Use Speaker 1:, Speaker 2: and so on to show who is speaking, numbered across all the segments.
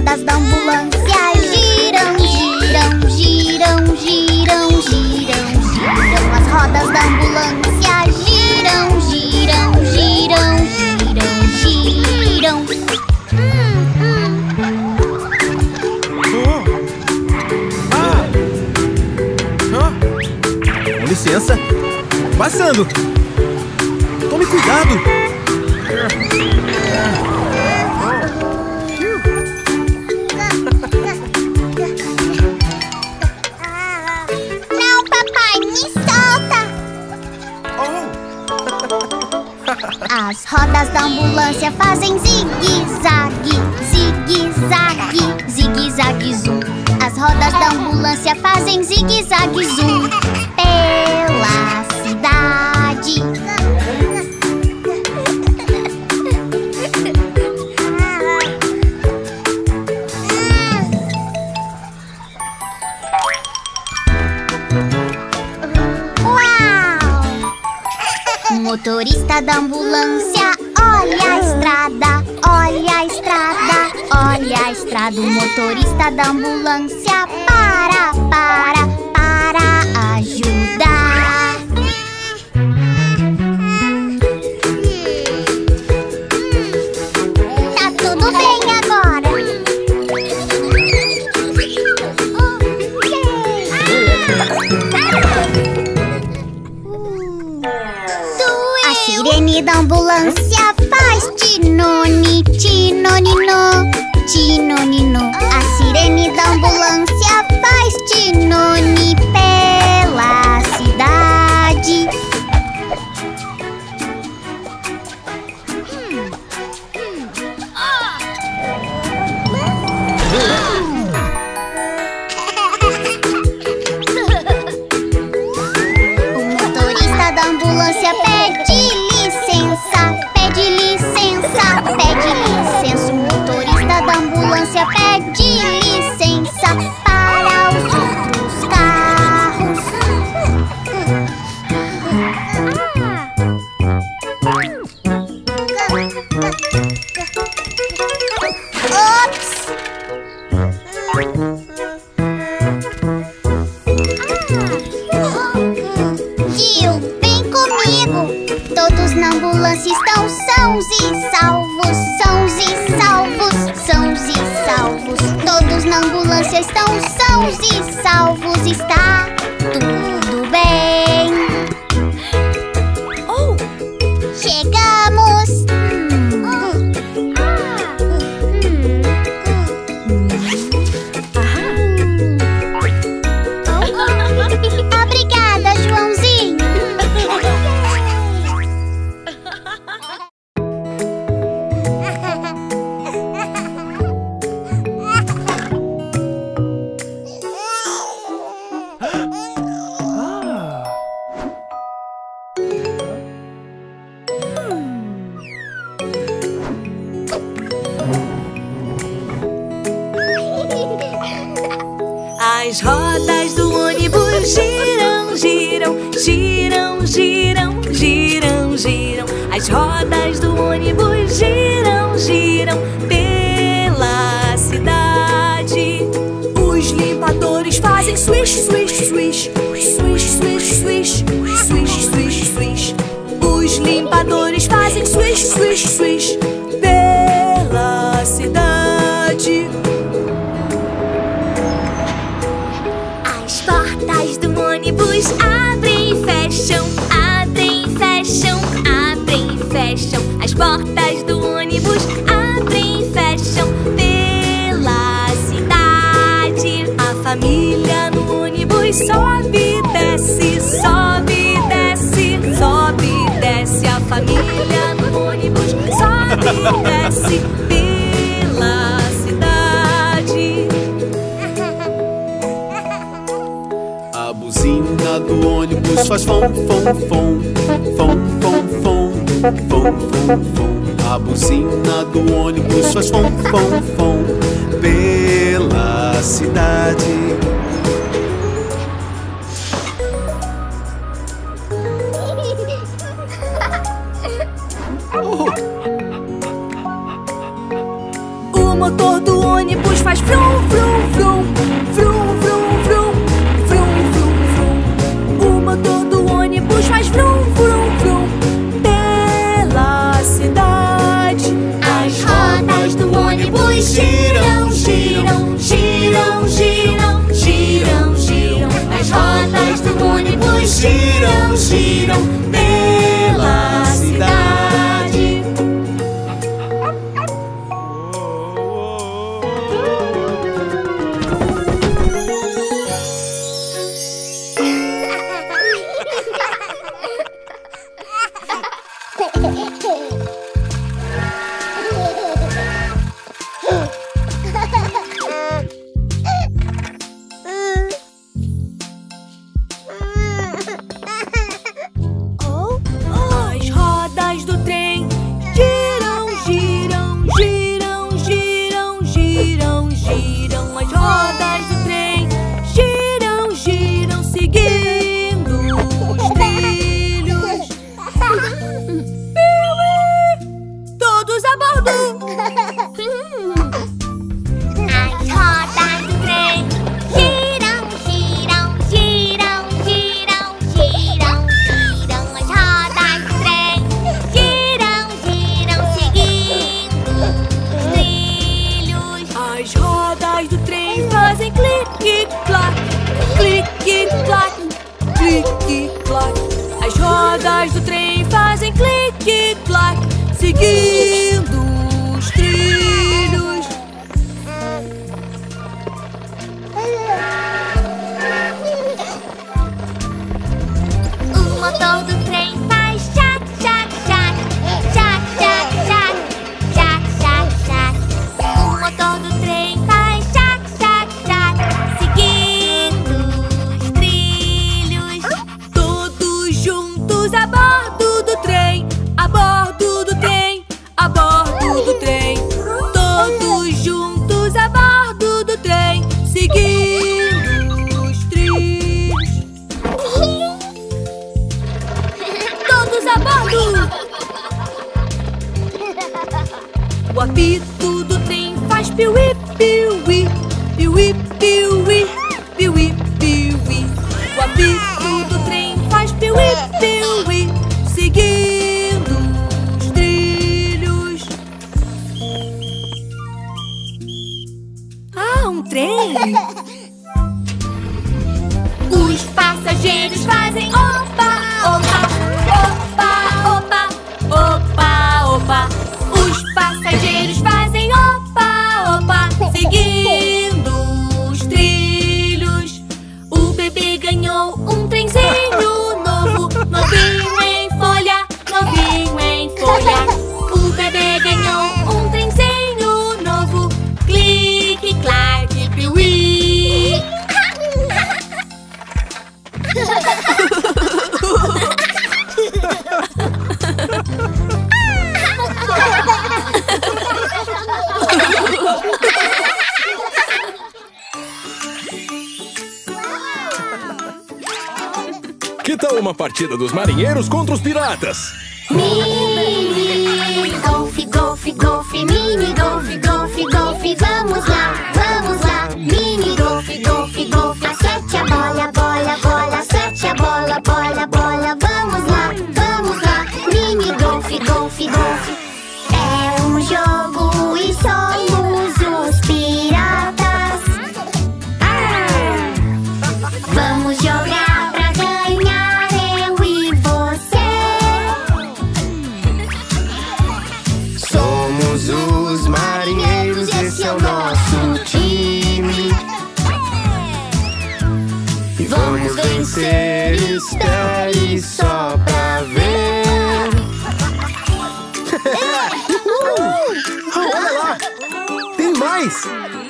Speaker 1: rodas da ambulância giram, giram, giram, giram, giram, giram. As rodas da ambulância giram, giram, giram, giram, giram.
Speaker 2: Com licença. Passando. Tome cuidado.
Speaker 1: Não, papai, me solta. As rodas da ambulância fazem zigue-zague, zigue-zague, zigue-zague, zoom. As rodas da ambulância fazem zigue-zague, zoom pela cidade. Uau! O motorista da ambulância olha a estrada, olha a estrada, olha a estrada. O motorista da ambulância para ajudar. Tá tudo bem agora. A sirene da ambulância faz tinone, tinonino, tinonino. A sirene da ambulância faz tinone pela cidade. O motorista da ambulância pede licença, pede licença, pede licença. O motorista da ambulância pede licença para os outros carros. Ops! Gil, vem comigo. Todos na ambulância estão sãos e salvos, sãos e salvos, sãos e salvos. Todos na ambulância estão sãos e salvos. Está tudo bem. Oh, chegamos. Obrigada, Joãozinho.
Speaker 3: As rodas do ônibus giram, giram, giram, giram, giram, giram. As rodas do ônibus giram, giram pela cidade. Os limpadores fazem swish, swish, swish, swish, swish, swish, swish, swish, swish. Os limpadores fazem swish, swish, swish pela cidade. As portas do ônibus abrem e fecham, abrem e fecham, abrem e fecham. As portas do ônibus abrem e fecham pela cidade. A família no ônibus sobe e desce, sobe e desce, sobe e desce. A família no ônibus sobe e desce pela cidade.
Speaker 2: A buzina do ônibus faz fom, fom, fom, fom, fom, fom, fom, fom, fom. A buzina do ônibus faz fom, fom, fom pela cidade.
Speaker 3: O motor do ônibus faz vrum, vrum, vrum. Vrum, vrum, vrum. Vrum, vrum, vrum. O motor do ônibus faz vrum, vrum, vrum. Pela cidade.
Speaker 1: As rodas do ônibus giram, giram, giram, giram, giram, giram. As rodas do ônibus giram, giram pela cidade.
Speaker 3: As rodas do trem giram, giram, giram, giram, giram, giram. As rodas do trem giram, giram, seguindo os trilhos. Piuí! Todos a bordo!
Speaker 1: As rodas do trem giram, giram, giram, giram, giram, giram. As rodas do trem giram, giram, seguindo os trilhos.
Speaker 3: As rodas do trem fazem clique-clac, clique-clac, clique-clac. As rodas do trem fazem clique-clac, seguindo os trilhos.
Speaker 1: O motor do trem faz chac, chac, chac, chac, chac, chac, chac, chac, chac. O motor do trem faz chac, chac, chac, seguindo os trilhos.
Speaker 3: Todos juntos a bordo do trem, a bordo do trem, a bordo do trem. Todos juntos a bordo do trem, seguindo os trilhos. Todos a bordo! O apito do trem faz piuí, piuí, piuí, piuí, piuí, piuí. O apito do trem faz piuí, piuí, seguindo os trilhos. Ah, um trem! Os passageiros fazem opa, opa, opa, opa, opa, opa. Os passageiros fazem opa, opa, seguindo os trilhos. O bebê ganhou um trenzinho novo, novinho em folha, novinho em folha. O bebê ganhou um trenzinho novo, clique, claque, piuí.
Speaker 4: Que tal uma partida dos marinheiros contra os piratas?
Speaker 1: Mini golfe, golfe, golfe, mini golfe, golfe, golfe, vamos lá, vamos lá. Mini golfe, golfe, golfe, acerte a bola, bola, bola, acerte a bola, bola, bola, vamos lá, vamos lá. Mini golfe, golfe, golfe, é um jogo e somos os piratas. Vamos jogar pra ganhar, eu e você.
Speaker 5: Somos os marinheiros, esse é o nosso time. E vamos vencer, espere só pra ver.
Speaker 4: Olha lá! Tem mais!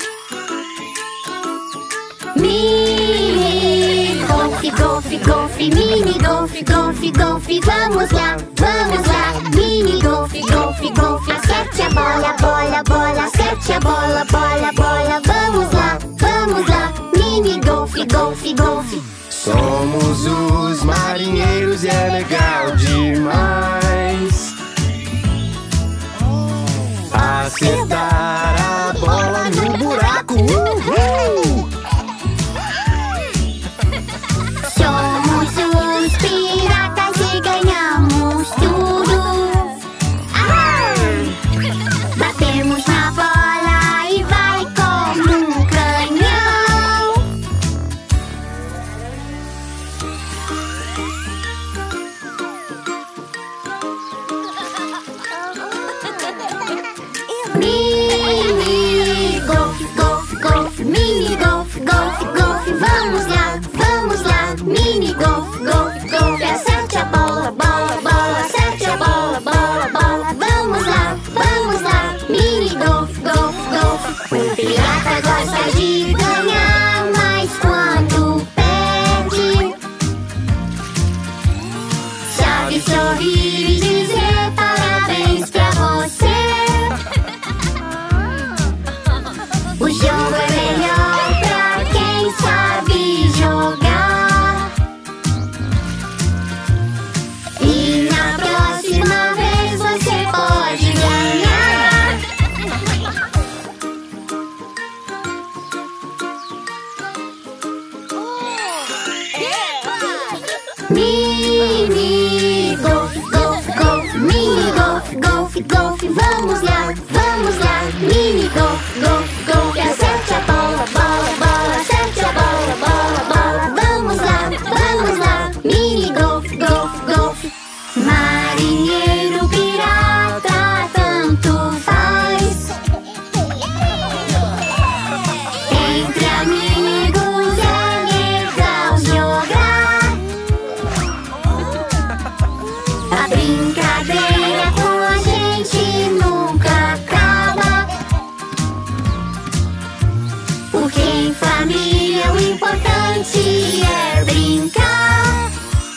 Speaker 1: Mini golfe, golfe, golfe, mini golfe, golfe, golfe, vamos lá, vamos lá. Mini golfe, golfe, golfe, acerte a bola, bola, bola, acerte a bola, bola, bola, vamos lá, vamos lá. Mini golfe, golfe, golfe.
Speaker 5: Somos os marinheiros e é legal demais acertar a bola no buraco.
Speaker 1: O pirata gosta de ganhar, mas quando perde, sabe sorrir e dizer parabéns pra você. O jogo é melhor pra quem sabe jogar. E na próxima vez você pode ganhar. Mini golf, golf, golf, mini golf, golf, golf. Vamos lá, mini golf, golf, golf. Acerte a bola, bola, bola, acerte a bola, bola, bola. Vamos lá, mini golf, golf, golf. Marinheiro, pirata, tanto faz. Entre amigos é legal jogar. A brincadeira com a gente nunca acaba, porque em família o importante é brincar.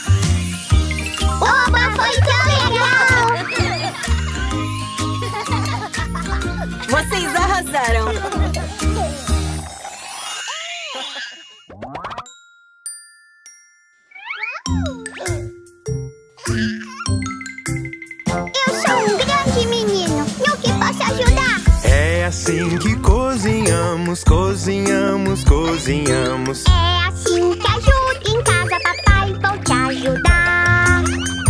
Speaker 1: Oba, foi tão legal!
Speaker 3: Vocês arrasaram!
Speaker 1: Eu sou um grande menino, no que posso ajudar?
Speaker 5: É assim que cozinhamos, cozinhamos, cozinhamos.
Speaker 1: É assim que ajudo em casa, papai, vou te ajudar.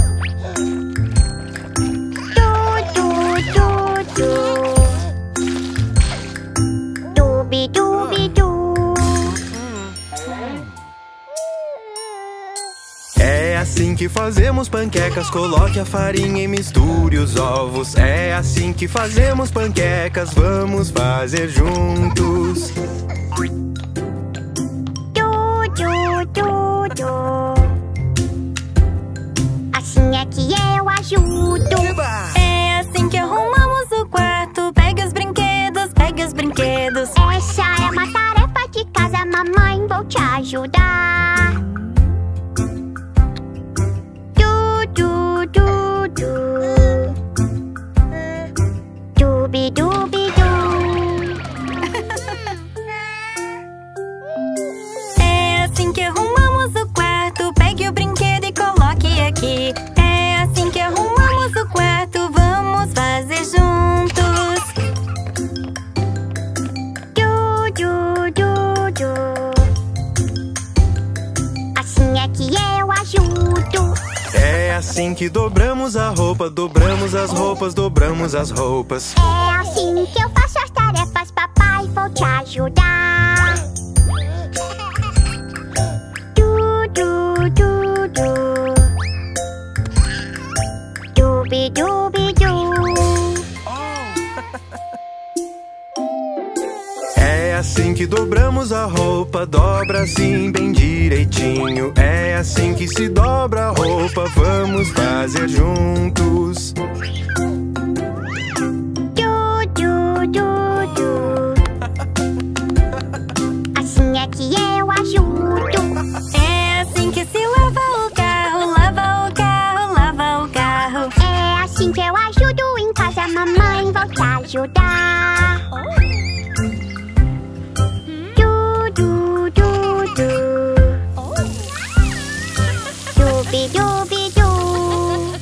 Speaker 1: Dubi, dubi, du.
Speaker 5: É assim que fazemos panquecas, coloque a farinha e misture os ovos. É assim que fazemos panquecas, vamos fazer juntos.
Speaker 1: Assim é que eu ajudo.
Speaker 3: É assim que arrumamos o quarto. Pegue os brinquedos, pegue os brinquedos.
Speaker 1: Essa é uma tarefa de casa, mamãe, vou te ajudar. Dubi, dubi, du.
Speaker 3: É assim que arrumamos o quarto. Pegue o brinquedo e coloque aqui. É assim que arrumamos o quarto. Vamos fazer juntos.
Speaker 1: Assim é que eu ajudo.
Speaker 5: É assim que dobramos a roupa, dobramos as roupas, dobramos as roupas.
Speaker 1: É assim que eu faço as tarefas, papai, vou te ajudar. Dubi, dubi, du.
Speaker 5: É assim que dobramos a roupa, dobra assim bem direitinho. É assim que se dobra a roupa, vamos fazer juntos.
Speaker 1: Assim é que eu ajudo.
Speaker 3: É assim que se lava o carro. Lava o carro, lava o carro.
Speaker 1: É assim que eu ajudo em casa, mamãe, vou te ajudar. Dubi, dubi, du.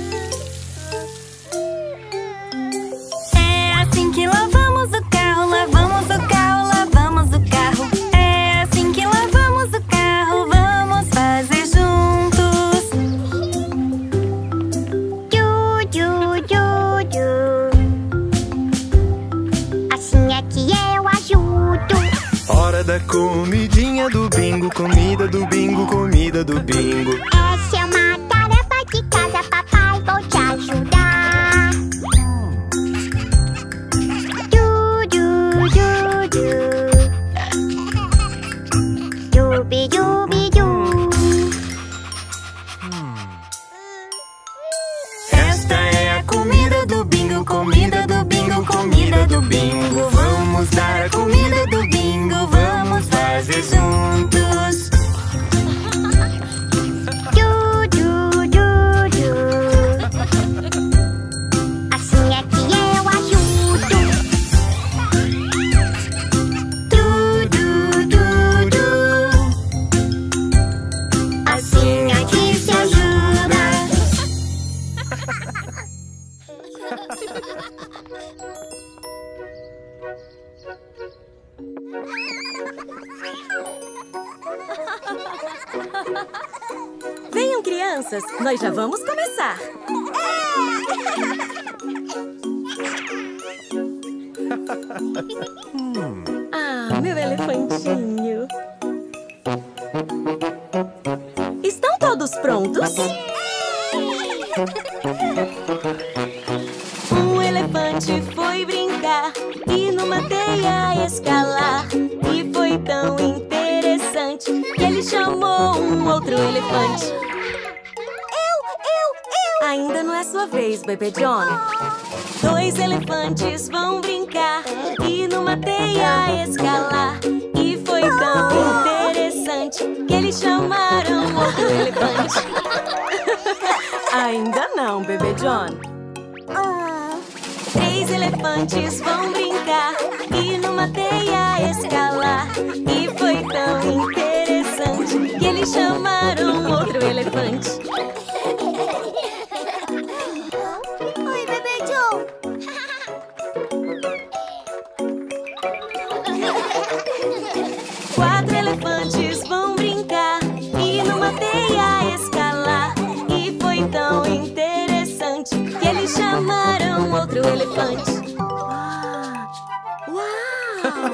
Speaker 3: É assim que lavamos o carro. Lavamos o carro, lavamos o carro. É assim que lavamos o carro. Vamos fazer juntos.
Speaker 1: Assim é que eu ajudo.
Speaker 5: Hora da comidinha do bingo, comida do bingo, comida do bingo.
Speaker 1: Essa é uma tarefa de casa, papai, vou te ajudar. Dubi, dubi, du.
Speaker 5: Esta é a comida do bingo, comida do bingo, comida do bingo. Vamos dar
Speaker 6: crianças, nós já vamos começar. Ah, meu elefantinho. Estão todos prontos? Um elefante foi brincar e numa teia escalar. E foi tão interessante que ele chamou um outro elefante. Eu! Ainda não é sua vez, Bebê John. 2 elefantes vão brincar e numa teia escalar. E foi tão interessante que eles chamaram outro elefante. Ainda não, Bebê John. 3 elefantes vão brincar e numa teia escalar. E foi tão interessante que eles chamaram outro elefante.
Speaker 1: Oi, Bebê John.
Speaker 6: 4 elefantes vão brincar e numa teia escalar. E foi tão interessante que eles chamaram outro elefante. Uau!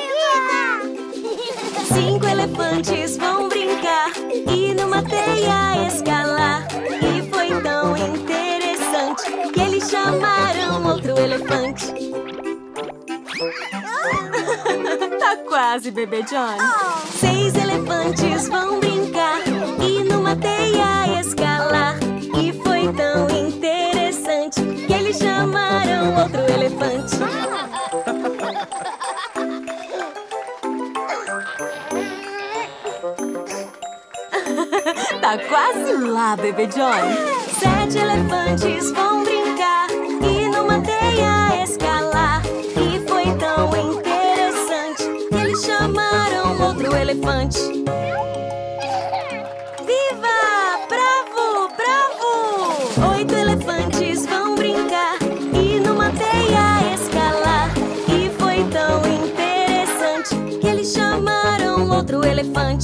Speaker 6: 5 elefantes vão brincar e numa teia escalar. E foi tão interessante que eles chamaram outro elefante. Tá quase, Bebê John. 6 elefantes vão brincar e numa teia escalar. E foi tão interessante que eles chamaram outro elefante. Tá quase lá, Bebê John. 7 elefantes vão brincar e numa teia escalar. E foi tão interessante que eles chamaram outro elefante. Viva! Bravo! Bravo! 8 elefantes vão brincar e numa teia escalar. E foi tão interessante que eles chamaram outro elefante.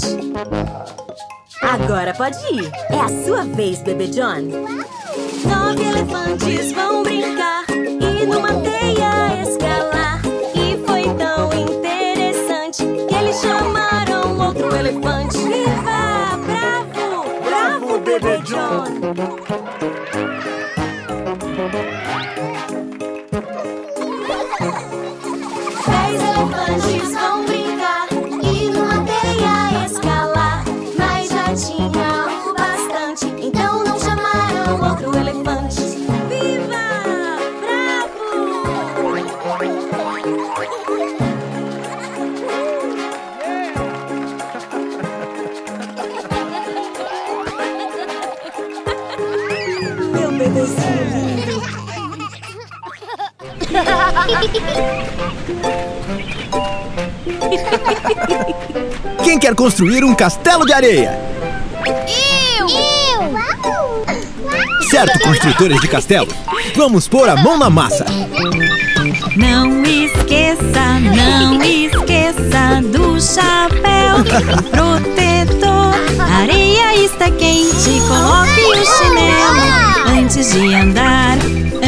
Speaker 6: Agora pode ir. É a sua vez, Bebê John. 9 elefantes vão brincar e numa teia escalar. E foi tão interessante que eles chamaram outro elefante. Viva! Bravo! Bravo, Bebê John! 10 elefantes vão brincar e numa teia escalar. Mas já tinha o bastante, então não chamaram outro elefante. Viva! Bravo! Meu bebezinho lindo.
Speaker 7: Quem quer construir um castelo de areia?
Speaker 1: Eu!
Speaker 7: Certo, construtores de castelo. Vamos pôr a mão na massa.
Speaker 8: Não esqueça do chapéu protetor. A areia está quente, coloque o chinelo antes de andar.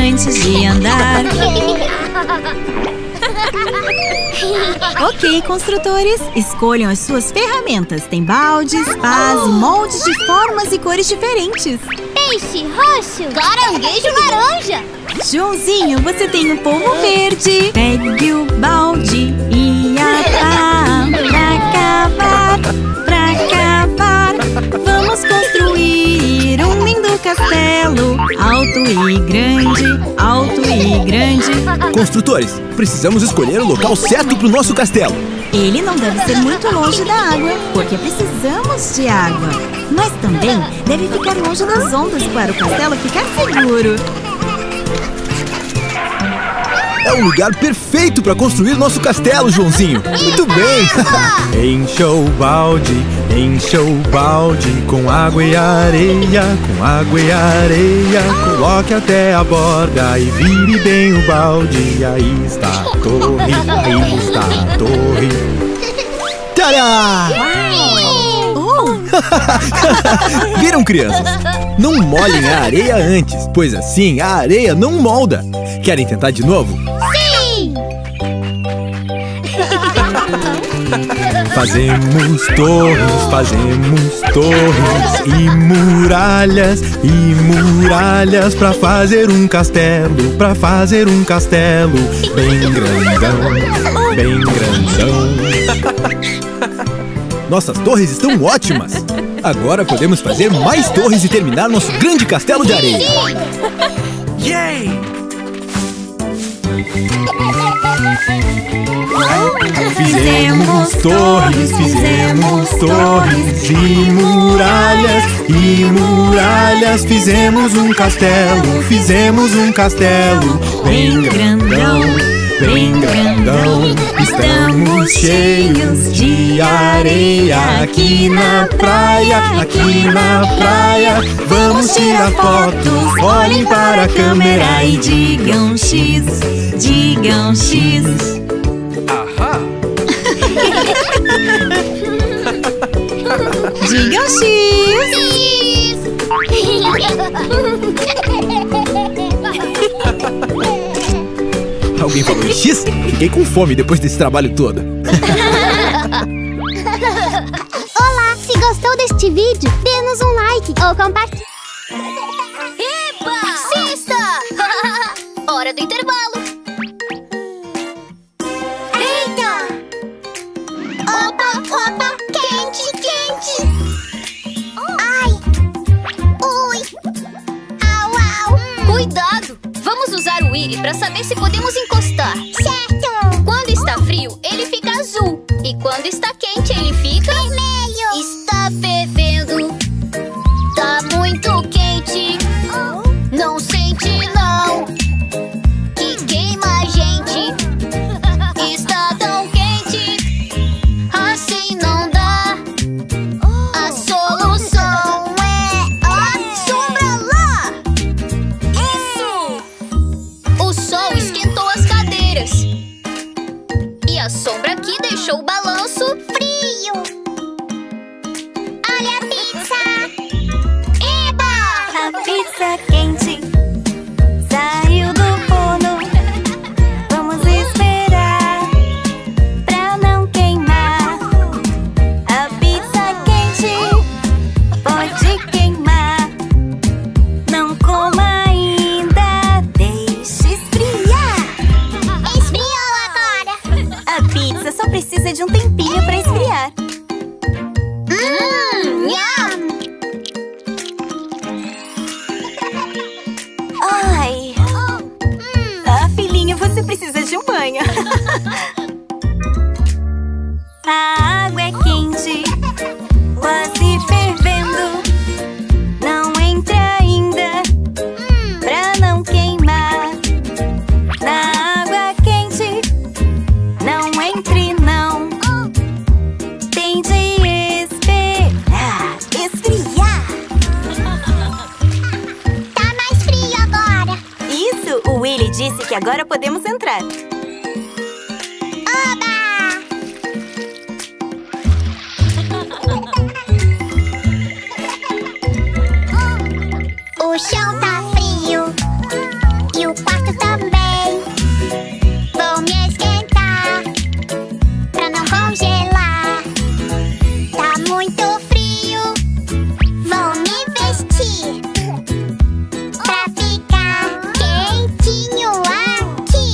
Speaker 8: Ok, construtores, escolham as suas ferramentas. Tem baldes, pás e moldes de formas e cores diferentes.
Speaker 1: Peixe roxo, caranguejo laranja.
Speaker 8: Joãozinho, você tem um polvo verde. Pegue o balde e a pá pra cavar. Vamos construir um lindo castelo, alto e grande.
Speaker 7: Construtores, precisamos escolher o local certo para o nosso castelo.
Speaker 8: Ele não deve ser muito longe da água, porque precisamos de água. Mas também deve ficar longe das ondas para o castelo ficar seguro.
Speaker 7: É o lugar perfeito para construir nosso castelo, Joãozinho. Muito bem.
Speaker 5: Encha o balde com água e areia, coloque até a borda e vire bem o balde. Aí está a torre.
Speaker 7: Tcharam! Viram, crianças? Não molhem a areia antes, pois assim a areia não molda. Querem tentar de novo?
Speaker 1: Sim!
Speaker 7: Fazemos torres e muralhas pra fazer um castelo, bem grandão. Nossas torres estão ótimas! Agora podemos fazer mais torres e terminar nosso grande castelo de areia!
Speaker 5: Yay!
Speaker 7: Fizemos torres e muralhas, fizemos um castelo bem grandão. Estamos cheios de areia aqui na praia. Vamos tirar fotos, olhem para a câmera e digam X.
Speaker 5: Ahá!
Speaker 8: Digam X!
Speaker 7: Alguém falou em X? Fiquei com fome depois desse trabalho todo.
Speaker 1: Olá, se gostou deste vídeo, dê-nos um like ou compartilhe.
Speaker 3: Epa! Cesta! Hora do intervalo.
Speaker 1: Eita! Opa, quente! Ai! Ui! Au!
Speaker 3: Cuidado! Vamos usar o Willy para saber se podemos encostar.
Speaker 1: Certo!
Speaker 3: Quando está frio, ele fica azul. E quando está quente, ele fica...
Speaker 1: Vermelho!
Speaker 3: Está fervendo. Tá muito quente. Não sente, não. Que queima a gente. Está tão quente. Assim não dá. A solução é a sombra lá. Isso! O sol esquentou as cadeiras. E a sombra aqui deixou o balanço
Speaker 1: Frio! Olha a pizza! Eba!
Speaker 6: A pizza quente saiu do forno. Vamos esperar pra não queimar. A pizza quente pode queimar. Não coma ainda, deixe esfriar.
Speaker 1: Esfriou agora!
Speaker 6: A pizza só precisa de um tempinho pra esfriar.
Speaker 1: Nham!
Speaker 6: Ai! Ah, filhinha, você precisa de um banho. A água é quente, quase fervendo. Não entre ainda, pra não queimar. Na água quente, não entre não. Tem de esperar esfriar.
Speaker 1: Tá mais frio agora!
Speaker 6: Isso, o Willy disse que agora podemos entrar.
Speaker 1: Oba! O chão tá frio e o quarto também. Vou me esquentar pra não congelar. Tá muito frio, vou me vestir pra ficar quentinho aqui.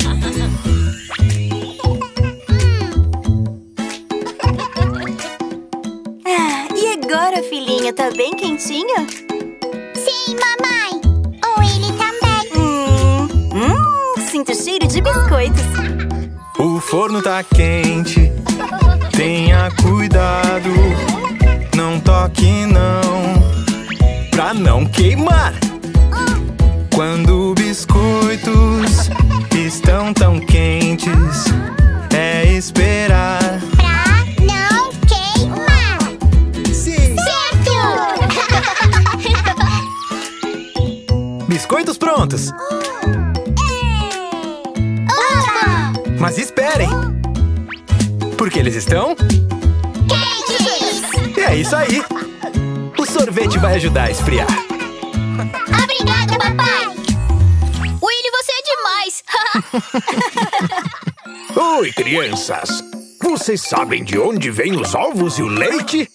Speaker 6: Ah, e agora, filhinha, tá bem quentinho?
Speaker 1: Sim, mamãe. O Willy também.
Speaker 6: Sinto cheiro de biscoitos.
Speaker 5: O forno tá quente, tenha cuidado. Não toque não, pra não queimar. Quando biscoitos estão tão quentes, é esperar.
Speaker 1: Pra não queimar.
Speaker 7: Sim!
Speaker 1: Certo!
Speaker 5: Biscoitos prontos!
Speaker 1: Oba!
Speaker 5: Mas esperem! Porque eles estão...
Speaker 1: Quentes!
Speaker 5: É isso aí. O sorvete vai ajudar a esfriar.
Speaker 1: Obrigada, papai.
Speaker 3: Willy, você é demais.
Speaker 4: Oi, crianças. Vocês sabem de onde vêm os ovos e o leite?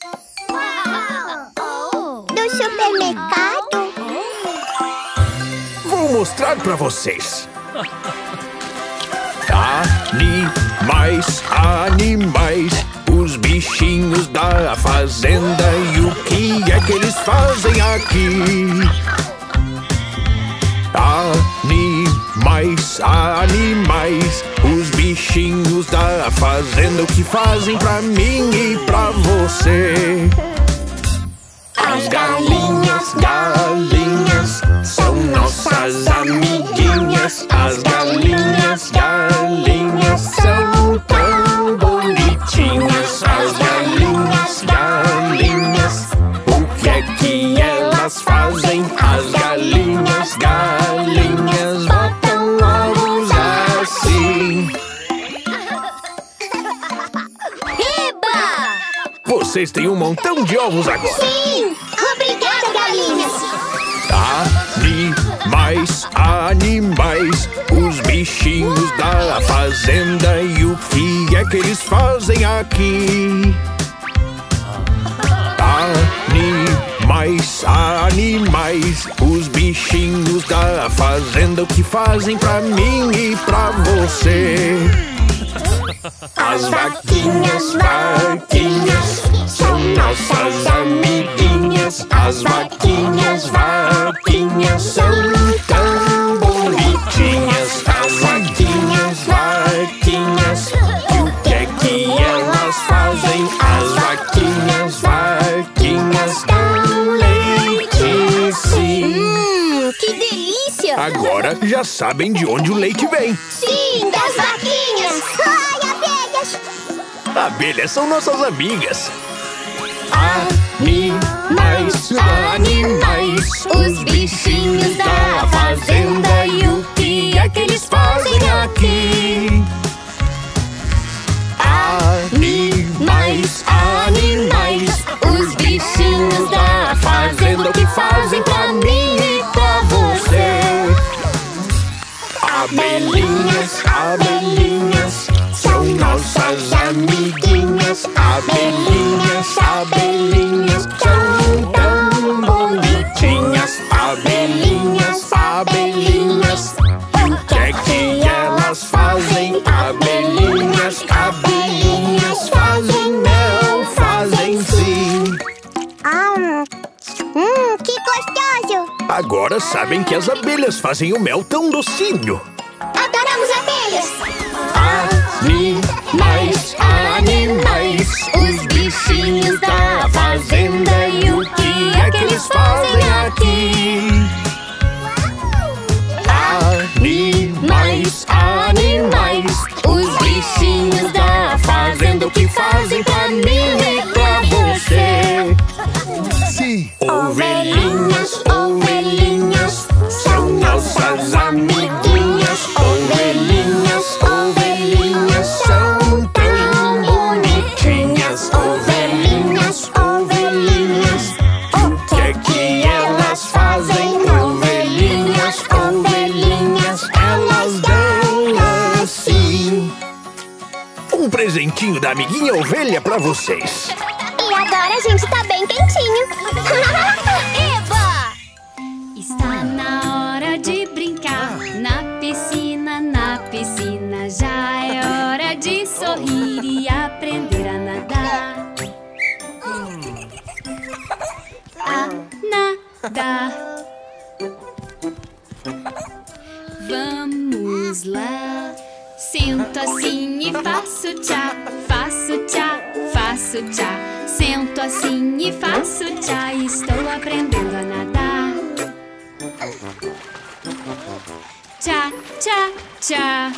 Speaker 1: Do supermercado?
Speaker 4: Vou mostrar pra vocês. Animais, os bichinhos da fazenda. E o que é que eles fazem aqui? Animais, os bichinhos da fazenda. O que fazem pra mim e pra você? As galinhas são nossas amiguinhas. As galinhas são tão bonitinhas. As galinhas, o que é que elas fazem? As galinhas botam ovos assim.
Speaker 3: Eba!
Speaker 4: Vocês têm um montão de ovos agora.
Speaker 1: Sim! Obrigada, galinhas!
Speaker 4: Animais, os bichinhos da fazenda. E o que é que eles fazem aqui? Animais, os bichinhos da fazenda. O que fazem pra mim e pra você? As vaquinhas são nossas amiguinhas. As vaquinhas são tão bonitinhas. As vaquinhas, o que é que elas fazem? As vaquinhas dão leite, sim.
Speaker 3: Que delícia!
Speaker 4: Agora já sabem de onde o leite vem.
Speaker 1: Sim, das vaquinhas! Ai, abelhas!
Speaker 4: Abelhas são nossas amigas. Animais,
Speaker 3: Os bichinhos da fazenda. E o que é que eles fazem aqui?
Speaker 4: Animais,
Speaker 3: Os bichinhos da fazenda. O que fazem pra mim e pra você?
Speaker 4: Abelhinhas, são nossas amiguinhas. Abelhinhas, são tão bonitinhas. Abelhinhas, o que é que elas fazem? Abelhinhas fazem mel, fazem sim.
Speaker 1: Que gostoso!
Speaker 4: Agora sabem que as abelhas fazem o mel tão docinho.
Speaker 1: Adoramos abelhas!
Speaker 3: Animais, os bichinhos da fazenda. E o que é que eles fazem aqui? Animais, os bichinhos da fazenda. O que fazem pra mim e pra você?
Speaker 4: Sim.
Speaker 3: Ovelhinhas,
Speaker 4: São nossas amiguinhas. Ovelhinhas são tão bonitinhas. Ovelhinhas, o que é que elas fazem? Ovelhinhas, elas dão assim. Um presentinho da amiguinha ovelha pra vocês.
Speaker 1: E agora a gente tá bem quentinho!
Speaker 3: Eba!
Speaker 9: Está na hora de brincar na piscina, já é hora de sorrir e aprender a nadar. A nadar. Vamos lá. Sento assim e faço tchá, faço tchá, faço tchá. Sento assim e faço tchá, estou aprendendo a nadar. Tchá, tchá, tchá.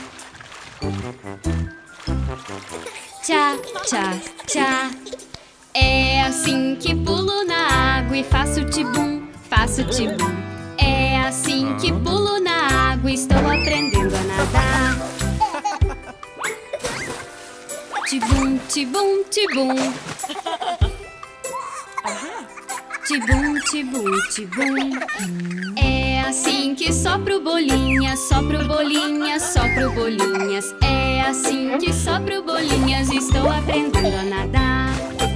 Speaker 9: Tchá, tchá, tchá. É assim que pulo na água e faço tibum, faço tibum. É assim que pulo na água e estou aprendendo a nadar. Tibum, tibum, tibum. tibum, tibum, tibum. É assim que sopro bolinhas, sopro bolinhas, sopro bolinhas. É assim que sopro bolinhas, estou aprendendo a nadar.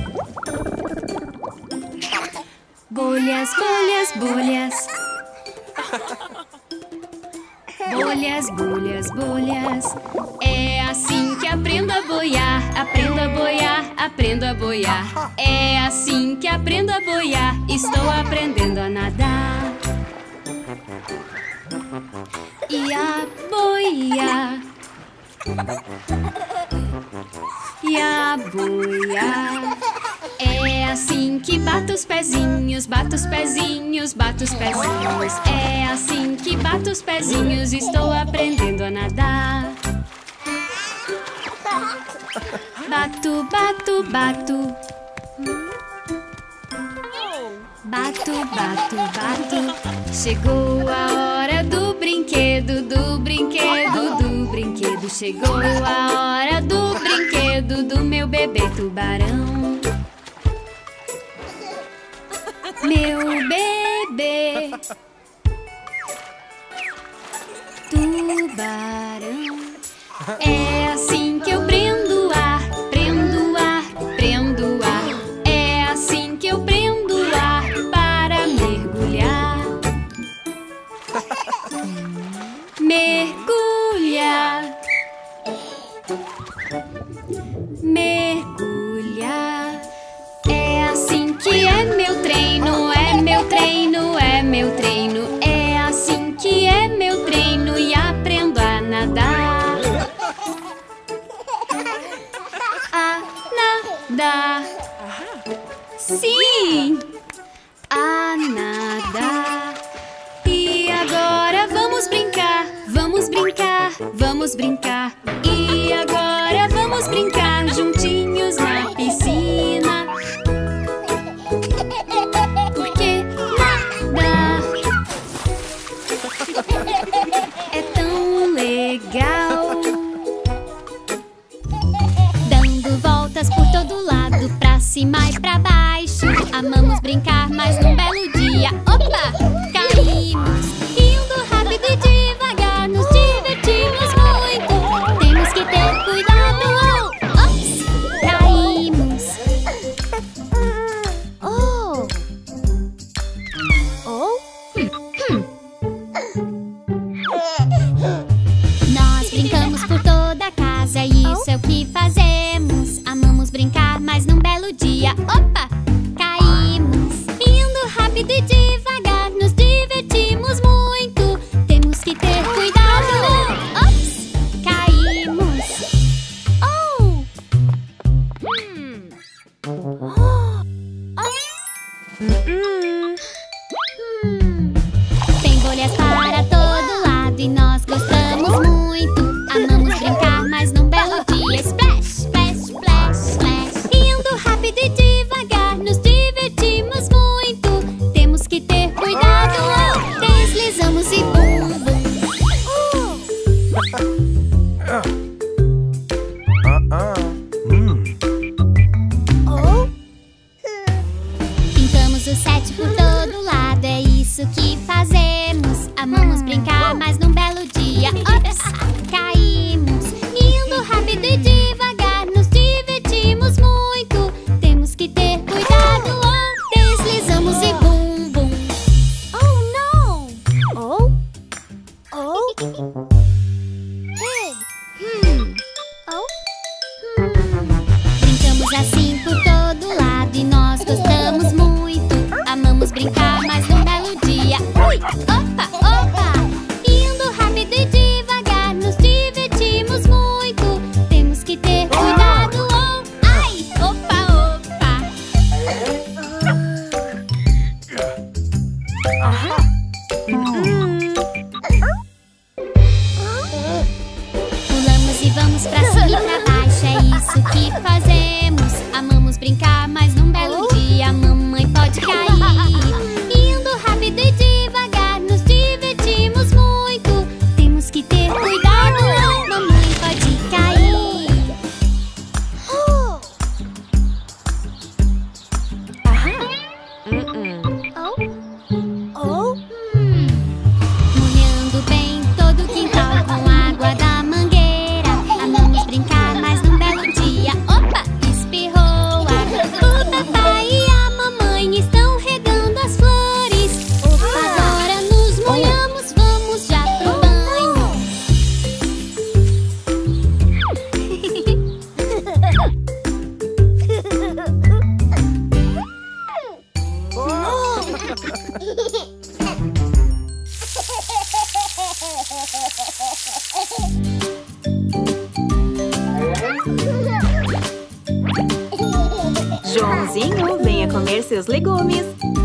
Speaker 9: Bolhas, bolhas, bolhas. Bolhas, bolhas, bolhas. É assim que aprendo a boiar, aprendo a boiar, aprendo a boiar. É assim que aprendo a boiar, estou aprendendo a nadar. E a boiar, e a boiar. É assim que bato os pezinhos, bato os pezinhos, bato os pezinhos. É assim que bato os pezinhos, estou aprendendo a nadar. Bato, bato, bato. Bato, bato, bato. Chegou a hora do brinquedo, do brinquedo, do brinquedo. Chegou a hora do brinquedo do meu bebê tubarão. Meu bebê tubarão. É assim que eu prendo ar, prendo ar, prendo ar. É assim que eu prendo ar para mergulhar. Mergulhar, mergulhar. É assim que é meu treino, é meu treino, é meu treino. É assim que é meu treino e aprendo a nadar. A nadar. Sim, a nadar. E agora vamos brincar, vamos brincar, vamos brincar. E agora vamos brincar juntinhos na piscina. Porque nadar é tão legal. Dando voltas por todo lado, pra cima e pra baixo. Amamos brincar, mas num belo dia, opa, caímos. Indo rápido e devagar, nos divertimos muito. Temos que ter cuidado, ops, caímos. Oh, oh, Nós brincamos por toda a casa, isso é o que fazemos. Amamos brincar, mas num belo dia, opa, caímos. Indo rápido e devagar, nos divertimos muito. Temos que ter cuidado, ops, caímos. Oh, Tem bolhas para todo lado e nós gostamos muito. Amamos brincar, mas num belo dia, splash, splash, splash, splash. Indo rápido e devagar, nos divertimos muito. Temos que ter cuidado, deslizamos e bum, bum. Pintamos o set por todo lado, é isso que fazemos. Amamos brincar, mas num belo dia, ops, caímos. Indo rápido e devagar, nos divertimos muito. Temos que ter cuidado, deslizamos e bum, bum. Oh, não! Oh, oh. Hey, oh, Brincamos assim por todo lado e nós gostamos muito. Amamos brincar, mas num belo dia, ui, opa, opa. Indo rápido e devagar, nos divertimos muito. Temos que ter cuidado, ai, opa, opa. Pulamos e vamos pra cima e pra baixo, é isso que fazemos. Amamos brincar, mas num belo dia, mamãe pode cair. Indo rápido e devagar, nos divertimos muito. Temos que ter cuidado, mamãe pode cair.
Speaker 6: leãozinho, venha comer seus legumes.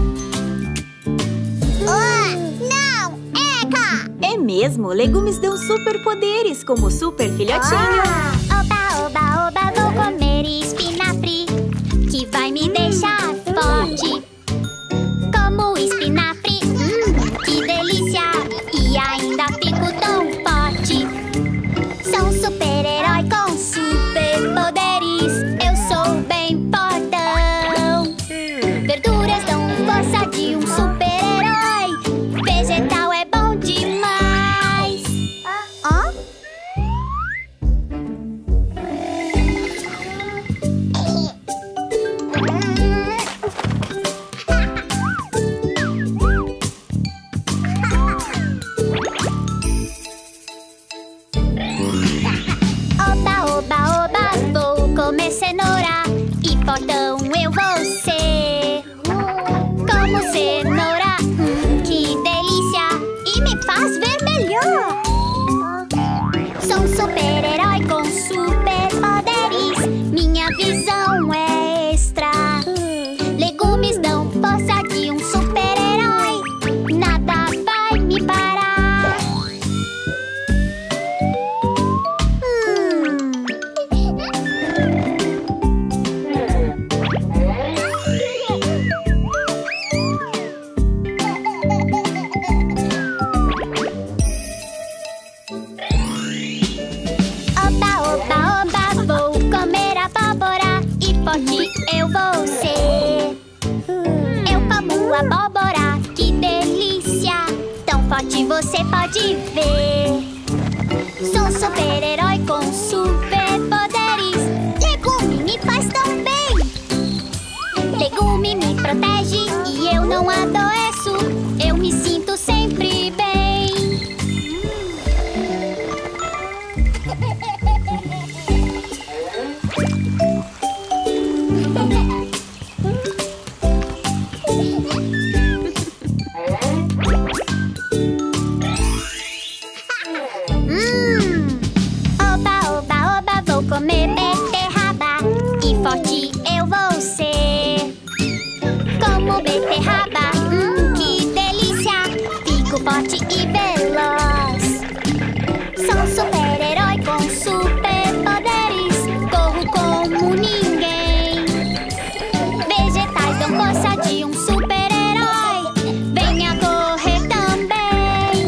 Speaker 1: Não, Eca!
Speaker 6: É mesmo, legumes dão superpoderes, como o super filhotinho.
Speaker 1: Oba, oba, oba, vou comer espinafre, que vai me deixar forte. Como espinafre, que delícia! E ainda fico tão forte. Sou um super-herói com superpoderes. Eu sou bem fortão. Verduras dão força de um super-herói. Vegetal é bom demais. Oba, oba, oba, vou comer cenoura. E fortão eu vou ser. Como cenoura, que delícia! E me faz ver melhor. Sou um super-herói com superpoderes. Minha visão é extra. Legumes dão força de um super-herói. Nada vai me parar. Oba, oba, oba, vou comer abóbora. E forte eu vou ser. Eu como abóbora, que delícia! Tão forte você pode ver. Sou um super-herói com superpoderes. Legume me faz tão bem. Legume me protege e eu não adoeço. Eu me sinto sempre bem. Oba, oba, oba, vou comer beterraba. E forte eu vou ser. Como beterraba, que delícia! Fico forte e veloz. Sou um super-herói com superpoderes. Corro como ninguém. Vegetais dão força de um super-herói. Venha correr também.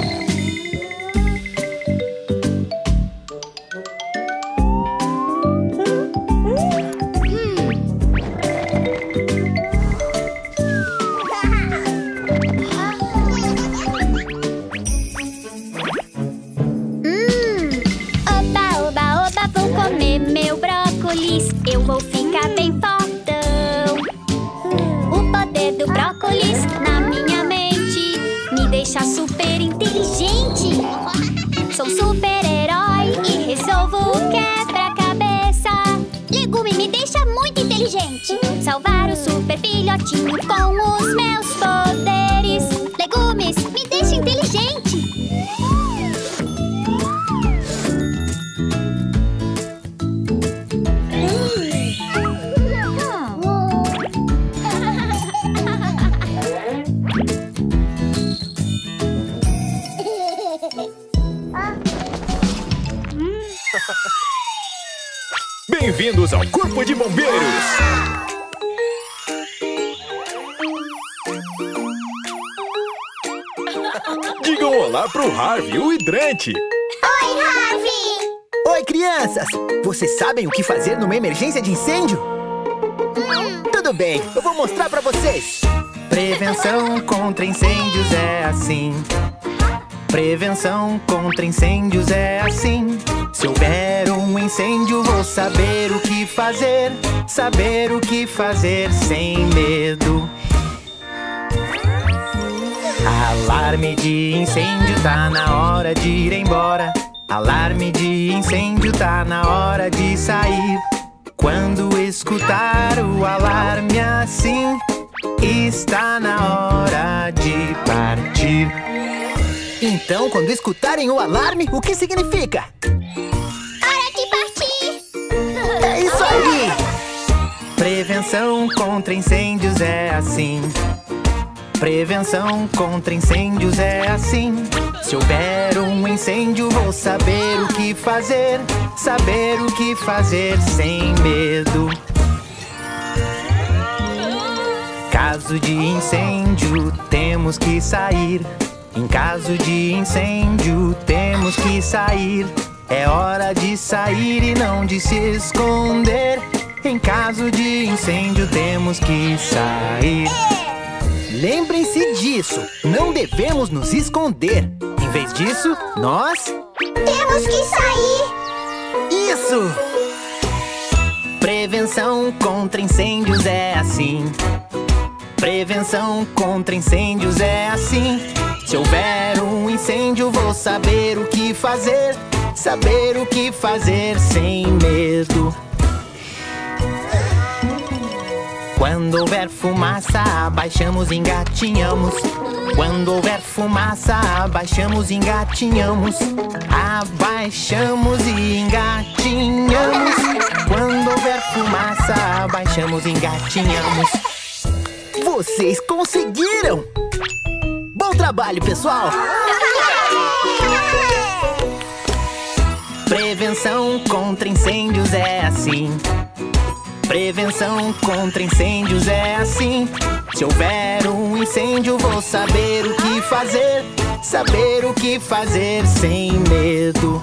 Speaker 1: Oba, oba, oba, vou comer meu brócolis. Eu vou ficar bem fortão. O poder do brócolis na minha mente me deixa super inteligente. Sou um super-herói e resolvo o quebra-cabeça. Legume me deixa muito inteligente. Salvar o super filhotinho com os meus poderes. Legumes me deixam inteligente.
Speaker 4: Bem-vindos ao Corpo de Bombeiros! Digam olá pro Harvey, o hidrante!
Speaker 1: Oi, Harvey!
Speaker 10: Oi, crianças! Vocês sabem o que fazer numa emergência de incêndio? Tudo bem, eu vou mostrar pra vocês! Prevenção contra incêndios é assim. Prevenção contra incêndios é assim. Se houver um incêndio, vou saber o que fazer. Saber o que fazer sem medo. Alarme de incêndio, tá na hora de ir embora. Alarme de incêndio, tá na hora de sair. Quando escutar o alarme assim, está na hora de partir. Então, quando escutarem o alarme, o que significa?
Speaker 1: Hora de partir!
Speaker 10: É isso aí! Prevenção Prevenção contra incêndios é assim. Prevenção contra incêndios é assim. Se houver um incêndio, vou saber o que fazer. Saber o que fazer sem medo. Caso de incêndio, temos que sair. Em caso de incêndio, temos que sair. É hora de sair e não de se esconder. Em caso de incêndio, temos que sair. Lembrem-se disso, não devemos nos esconder. Em vez disso, nós
Speaker 1: temos que sair.
Speaker 10: Isso! Prevenção contra incêndios é assim. Prevenção contra incêndios é assim. Se houver um incêndio, vou saber o que fazer. Saber o que fazer sem medo. Quando houver fumaça, abaixamos e engatinhamos. Quando houver fumaça, abaixamos e engatinhamos. Abaixamos e engatinhamos. Quando houver fumaça, abaixamos e engatinhamos. Vocês conseguiram! Bom trabalho, pessoal! Prevenção contra incêndios é assim. Prevenção contra incêndios é assim. Se houver um incêndio, vou saber o que fazer. Saber o que fazer sem medo.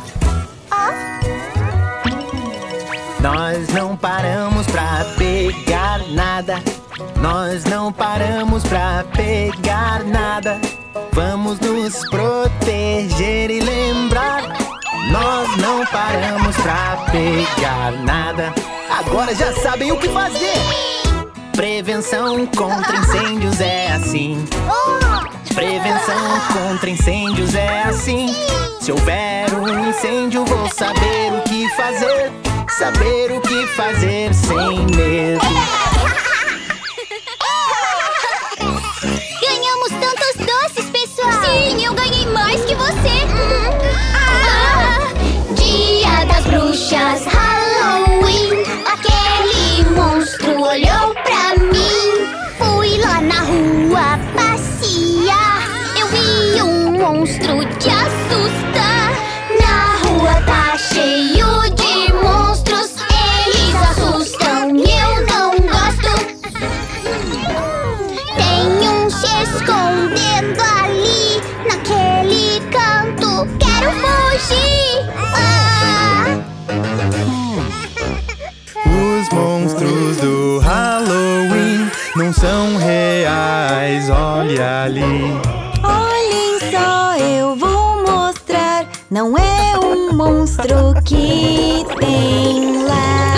Speaker 10: Nós não paramos pra pegar nada. Nós não paramos pra pegar nada. Vamos nos proteger e lembrar. Nós não paramos pra pegar nada. Agora já sabem o que fazer. Prevenção contra incêndios é assim. Prevenção contra incêndios é assim. Se houver um incêndio, vou saber o que fazer. Saber o que fazer sem medo.
Speaker 1: Ganhamos tantos doces, pessoal.
Speaker 9: Sim, eu ganhei mais que você.
Speaker 1: Dia das bruxas, Halloween. Aquele monstro olhou pra mim. Fui lá na rua passear. Eu vi um monstro te assustar. Na rua tá cheio de monstros. Eles assustam e eu não gosto. Tem um se escondendo ali, naquele canto. Quero fugir.
Speaker 5: Os monstros do Halloween não são reais, olha ali.
Speaker 6: Olhem só, eu vou mostrar. Não é um monstro que tem lá.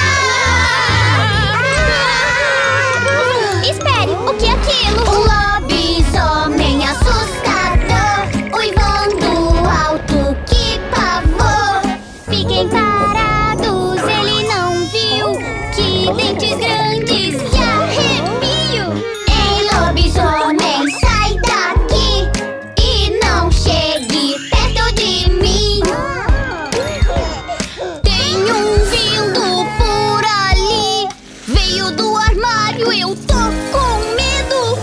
Speaker 1: Espere, o que é aquilo? Um lobisomem assustador, uivando alto, que pavor. Fiquem parados, ele não viu. Que dentes grandes, que arrepio. Ei, lobisomem, sai daqui e não chegue perto de mim. Tem um vindo por ali. Veio do armário, eu tô com medo.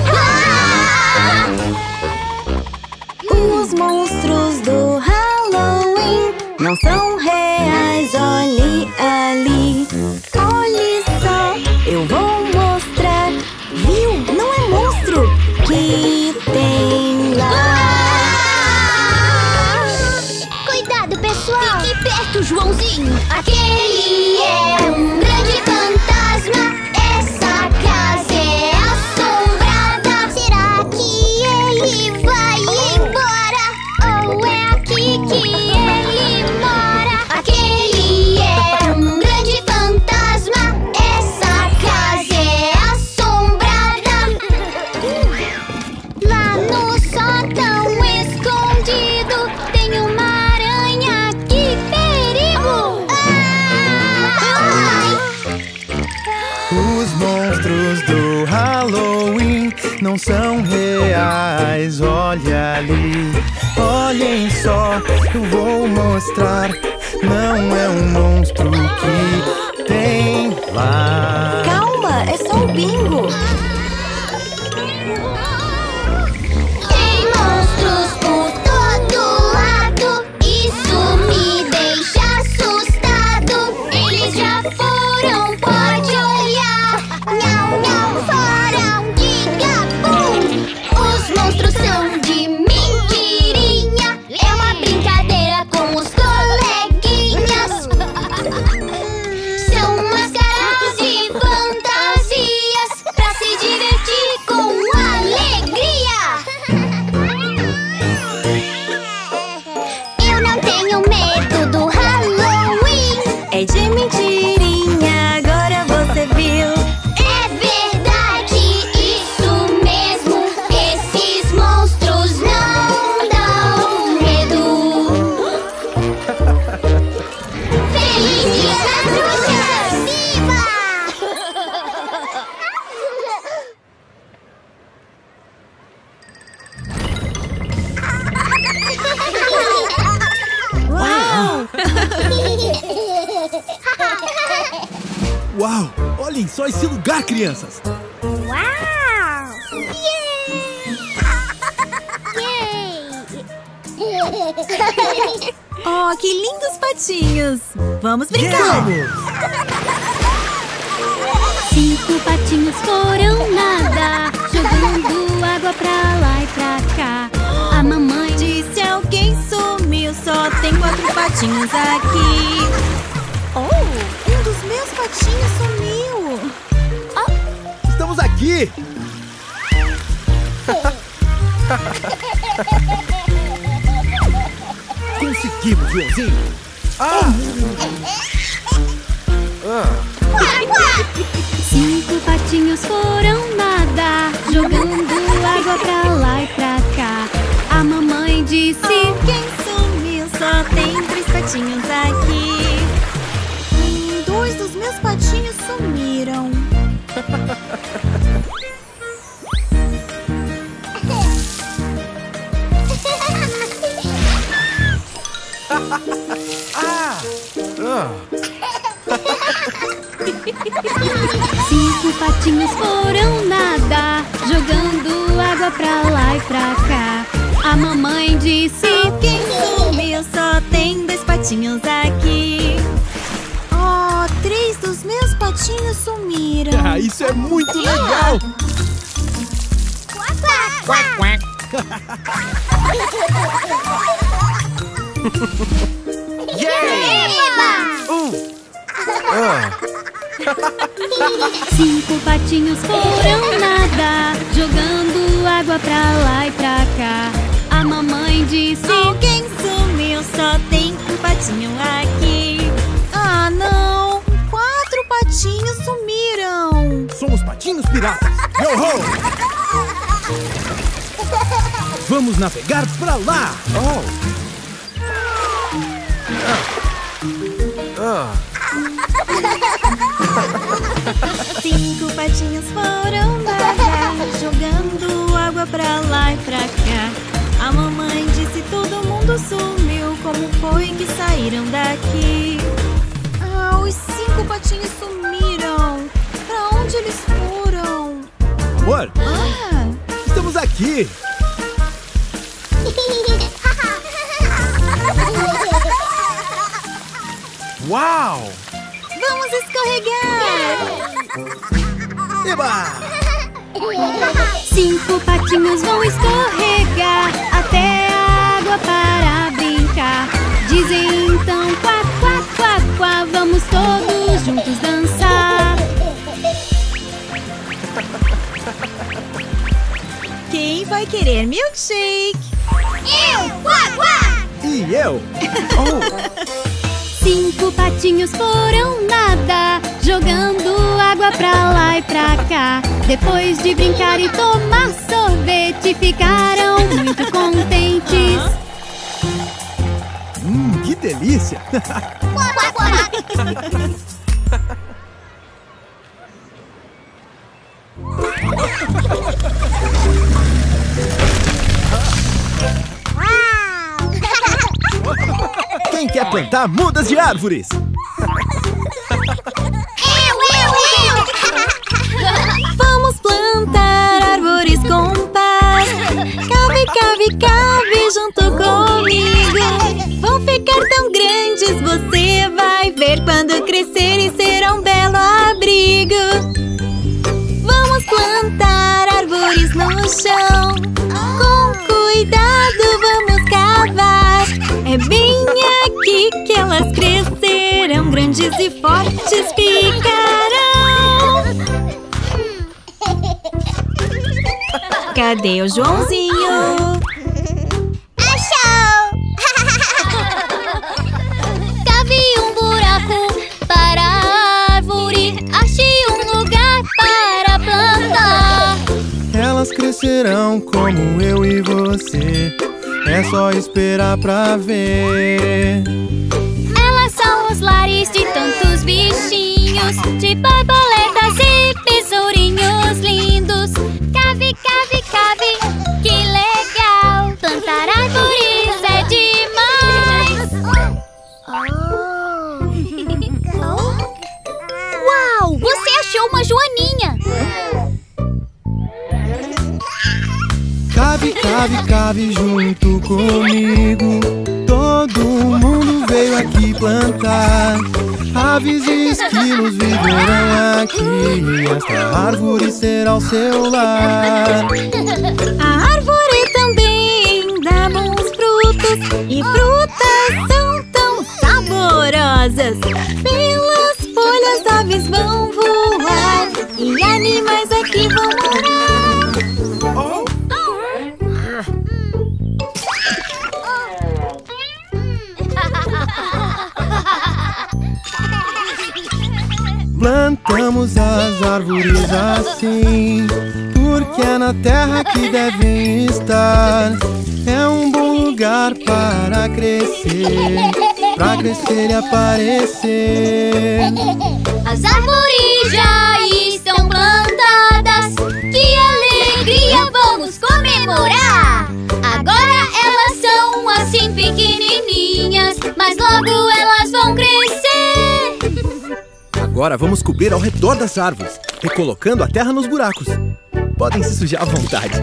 Speaker 6: Os monstros do Halloween não são reais, olhe ali. Olhe só, eu vou mostrar. Viu? Não é monstro que tem lá.
Speaker 1: Cuidado, pessoal. Fique perto, Joãozinho. Aquele é um grande fantasma. Essa casa é assombrada. Será que ele vai embora? Ou é aqui que ele mora? Aquele é um grande fantasma. Essa casa é assombrada. Lá no sótão escondido tem uma aranha. Que perigo! Ai!
Speaker 5: Os monstros do Halloween não são reais, olha ali. Olhem só, eu vou mostrar. Não é um monstro que tem lá.
Speaker 6: Calma, É de mentirinha, agora você viu.
Speaker 1: É verdade, isso mesmo. Esses monstros não dão medo. Feliz Dia das Bruxas! Viva!
Speaker 7: Uau! Olhem só esse lugar, crianças!
Speaker 1: Uau! Yay!
Speaker 8: Oh, que lindos patinhos! Vamos brincar!
Speaker 9: 5 patinhos foram nadar, jogando água pra lá e pra cá. A mamãe
Speaker 6: disse: alguém sumiu, só tem 4 patinhos aqui.
Speaker 8: Oh, um dos meus patinhos sumiu!
Speaker 7: Estamos aqui! Conseguimos, Joãozinho!
Speaker 9: 5 patinhos foram nadar, jogando água pra lá e pra cá. A mamãe disse:
Speaker 6: alguém sumiu, só tem 3 patinhos aqui.
Speaker 8: 2 dos meus patinhos sumiram.
Speaker 9: Cinco patinhos foram nadar, jogando água pra lá e pra cá. A mamãe disse:
Speaker 6: alguém sumiu, só tem 2 patinhos aqui.
Speaker 8: Oh, 3 dos meus patinhos sumiram.
Speaker 7: Ah, isso é muito legal!
Speaker 1: Quack, quack.
Speaker 9: Cinco patinhos foram nadar, jogando água pra lá e pra cá. A mamãe disse:
Speaker 6: alguém sumiu, só tem 1 patinho aqui.
Speaker 8: Ah, não! 4 patinhos sumiram.
Speaker 7: Somos patinhos piratas! Yo-ho! Vamos navegar pra lá!
Speaker 6: Cinco patinhos foram nadar, jogando água pra lá e pra cá. A mamãe disse: todo mundo sumiu, como foi que saíram daqui?
Speaker 8: Ah, os 5 patinhos sumiram. Pra onde eles foram?
Speaker 7: Amor, estamos aqui! Uau!
Speaker 6: Vamos escorregar!
Speaker 7: Eba!
Speaker 9: 5 patinhos vão escorregar até a água para brincar. Dizem então: quá, quá, quá, quá, vamos todos juntos dançar.
Speaker 6: Quem vai querer milkshake?
Speaker 1: Eu! Quá, quá!
Speaker 7: E eu!
Speaker 9: 5 patinhos foram nadar, jogando água pra lá e pra cá. Depois de brincar e tomar sorvete, ficaram muito contentes.
Speaker 7: Que delícia!
Speaker 1: Quá, quá, quá!
Speaker 7: Quem quer plantar mudas de árvores?
Speaker 1: Eu!
Speaker 6: Vamos plantar árvores com paz. Cave, cave, cave junto comigo. Vão ficar tão grandes, você vai ver quando crescer e será um belo abrigo. Vamos plantar árvores no chão. Com cuidado vamos cavar. É bem aqui que elas crescerão, grandes e fortes ficarão. Cadê o Joãozinho?
Speaker 1: Achou!
Speaker 9: Cave um buraco
Speaker 5: serão como eu e você. É só esperar pra ver.
Speaker 9: Elas são os lares de tantos bichinhos, de borboletas e besourinhos lindos. Cave, cave, cave, que legal! Plantar árvores é demais! Uau! Você achou uma joaninha!
Speaker 5: Cave, cave, cave junto comigo. Todo mundo veio aqui plantar. Aves e esquilos viverão aqui. Esta árvore será o seu lar.
Speaker 6: A árvore também dá bons frutos, e frutas são tão saborosas. Pelas folhas aves vão voar, e animais aqui vão morar.
Speaker 5: Plantamos as árvores assim, porque é na terra que devem estar. É um bom lugar para crescer e aparecer.
Speaker 9: As árvores já estão plantadas, que alegria vamos comemorar! Agora elas são assim pequenininhas, mas logo elas vão crescer.
Speaker 7: Agora vamos cobrir ao redor das árvores, recolocando a terra nos buracos. Podem se sujar à vontade.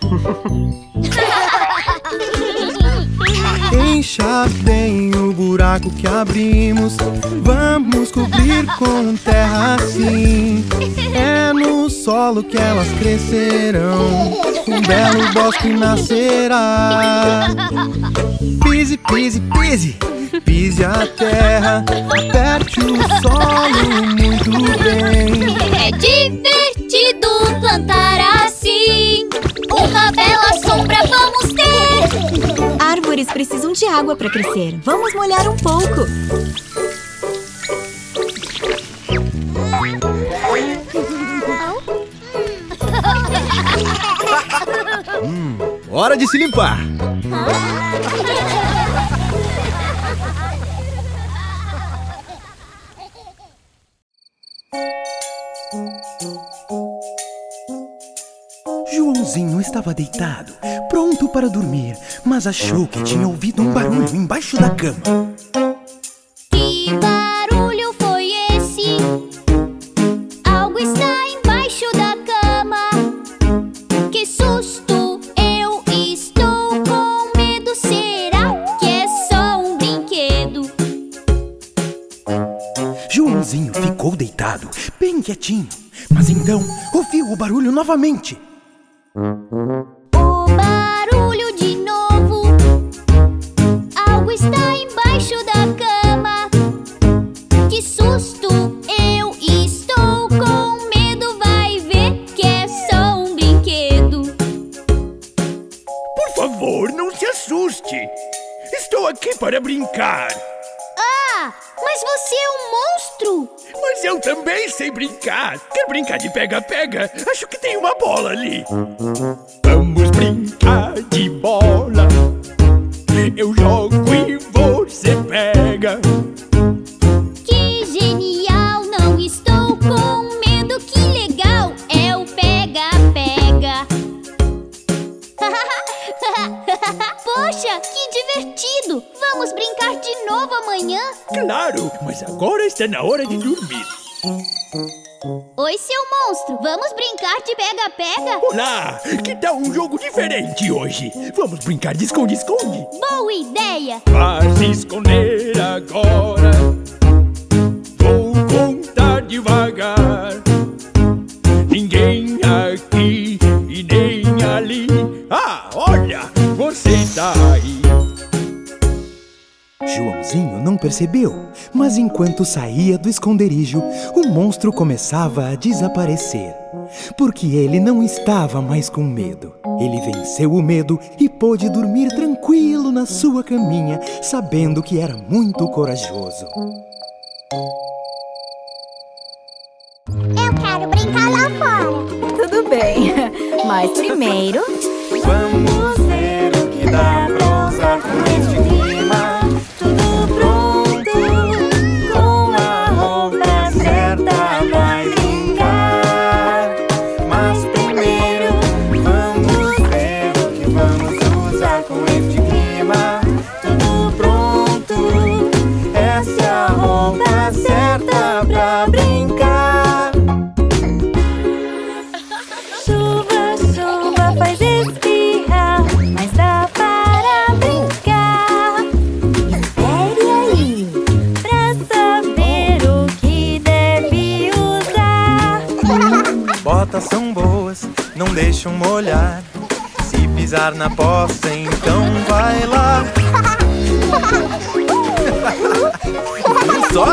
Speaker 5: Encha bem o buraco que abrimos. Vamos cobrir com terra assim. É no solo que elas crescerão. Um belo bosque nascerá. Pise, pise, pise. Pise a terra, aperte o solo muito bem.
Speaker 9: É divertido plantar assim. Uma bela sombra vamos ter.
Speaker 6: Árvores precisam de água para crescer. Vamos molhar um pouco.
Speaker 7: Hora de se limpar.
Speaker 10: Joãozinho estava deitado, pronto para dormir, mas achou que tinha ouvido um barulho embaixo da cama.
Speaker 1: Que barulho foi esse? Algo está embaixo da cama. Que susto, eu estou com medo. Será que é só um brinquedo?
Speaker 10: Joãozinho ficou deitado, bem quietinho, mas então ouviu o barulho novamente.
Speaker 1: O barulho de novo. Algo está embaixo da cama. Que susto, eu estou com medo. Vai ver que é só um brinquedo.
Speaker 4: Por favor, não se assuste. Estou aqui para brincar.
Speaker 1: Ah, mas você é um monstro!
Speaker 4: Mas eu também sei brincar. Quer brincar de pega-pega? Acho que tem uma bola ali. Vamos brincar de bola. Eu jogo e você pega.
Speaker 1: Que genial! Não estou com medo. Que legal! É o pega-pega. Poxa, que divertido! Vamos brincar de novo amanhã?
Speaker 4: Claro, mas agora está na hora de dormir.
Speaker 1: Oi, seu monstro! Vamos brincar de pega-pega?
Speaker 4: Olá, que tal um jogo diferente hoje? Vamos brincar de esconde-esconde?
Speaker 1: Boa ideia!
Speaker 4: Vá se esconder agora. Vou contar devagar. Ninguém aqui e nem ali. Ah, olha, você está aí.
Speaker 10: Joãozinho não percebeu, mas enquanto saía do esconderijo, o monstro começava a desaparecer. Porque ele não estava mais com medo. Ele venceu o medo e pôde dormir tranquilo na sua caminha, sabendo que era muito corajoso.
Speaker 1: Eu quero brincar lá fora.
Speaker 6: Tudo bem.
Speaker 8: Mas primeiro,
Speaker 5: vamos ver o que dá pra usar com este clima. Tudo pronto, com a roupa certa vai brincar. Mas primeiro, vamos ver o que vamos usar com este clima. Tudo pronto, essa é a roupa certa pra brincar.
Speaker 6: Chuva, chuva faz espirrar, mas dá para brincar.
Speaker 8: espere aí.
Speaker 6: Pra saber o que deve usar.
Speaker 5: Botas são boas, não deixam molhar. Se pisar na poça, então vai lá. Viu só?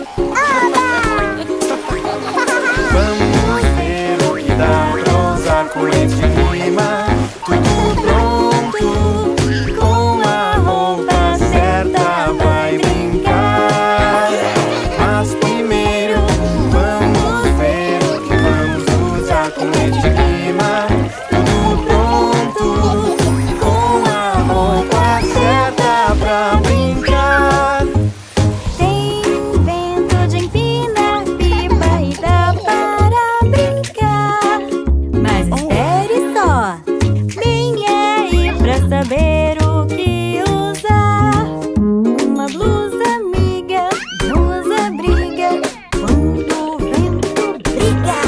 Speaker 5: Vamos ver o que dá pra usar com este clima. Tudo pronto, com a roupa certa vai brincar. Mas primeiro, vamos ver o que vamos usar com este clima. Tudo pronto, com a roupa certa pra brincar.
Speaker 6: Tem vento de empinar pipa e dá para brincar.
Speaker 8: Mas espere só.
Speaker 6: Bem aí pra saber o que usar. Uma blusa amiga, blusa briga, quando o vento briga.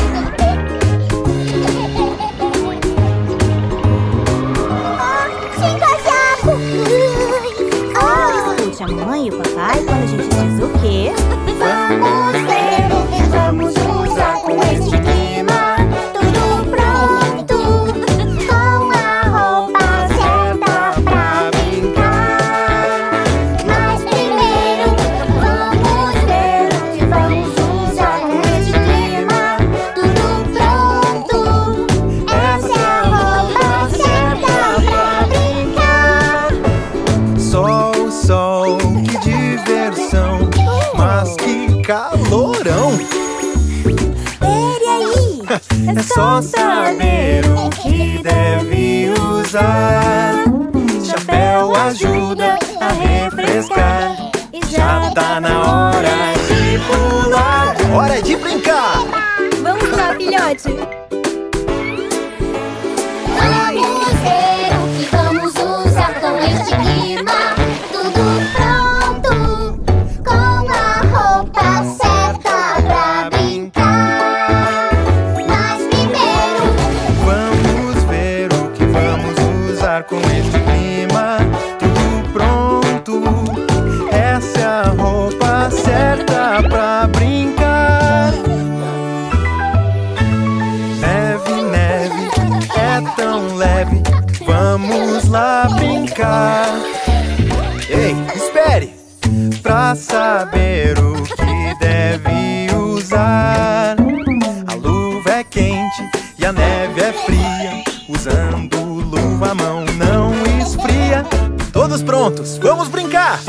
Speaker 1: Sem casaco!
Speaker 8: Escute a mamãe e o papai quando a gente diz o quê?
Speaker 1: Vamos ver o que vamos usar com este clima. Tudo pronto, com a roupa certa pra brincar. Mas primeiro, vamos ver o que vamos usar com este clima. Tudo pronto, essa é a roupa certa pra brincar.
Speaker 5: Sol, sol, que diversão, mas que calorão!
Speaker 6: Espere aí.
Speaker 5: É só saber o que deve usar. Chapéu ajuda a refrescar.
Speaker 6: E
Speaker 5: Já tá na hora de pular. Hora de brincar!
Speaker 6: Vamos lá, filhote.
Speaker 1: Vamos ver o que vamos usar com este clima. Tudo pronto, com a roupa certa pra brincar. Mas primeiro,
Speaker 5: Vamos ver o que vamos usar com este clima. Tudo pronto, essa é a roupa certa pra brincar. Neve, neve, é tão leve, vamos lá brincar. Ei, espere! Pra saber o que deve usar. A luva é quente e a neve é fria. Usando luva a mão não esfria. Todos prontos, vamos brincar!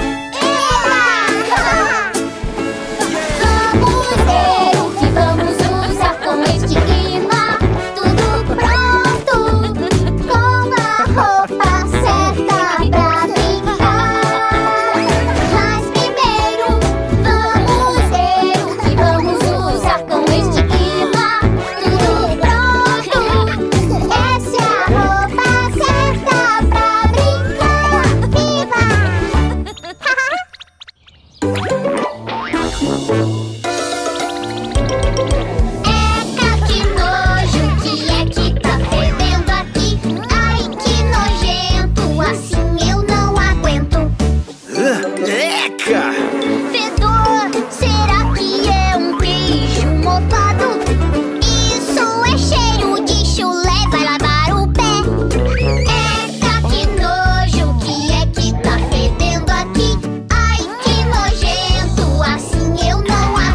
Speaker 1: vamos ver o que vamos usar com este clima. Tudo pronto, com a roupa certa pra brincar. Mas primeiro, vamos ver o que vamos usar com este clima. Tudo pronto, essa é a roupa certa pra brincar. Viva! Eca, que nojo, que é que tá fedendo aqui? Ai, que nojento, assim eu não aguento.
Speaker 7: Eca!
Speaker 1: Fedor, será que é um queijo mofado? Isso é cheiro de chulé, vai lavar o pé. Eca, que nojo, que é que tá fedendo aqui? Ai, que nojento, assim eu não aguento.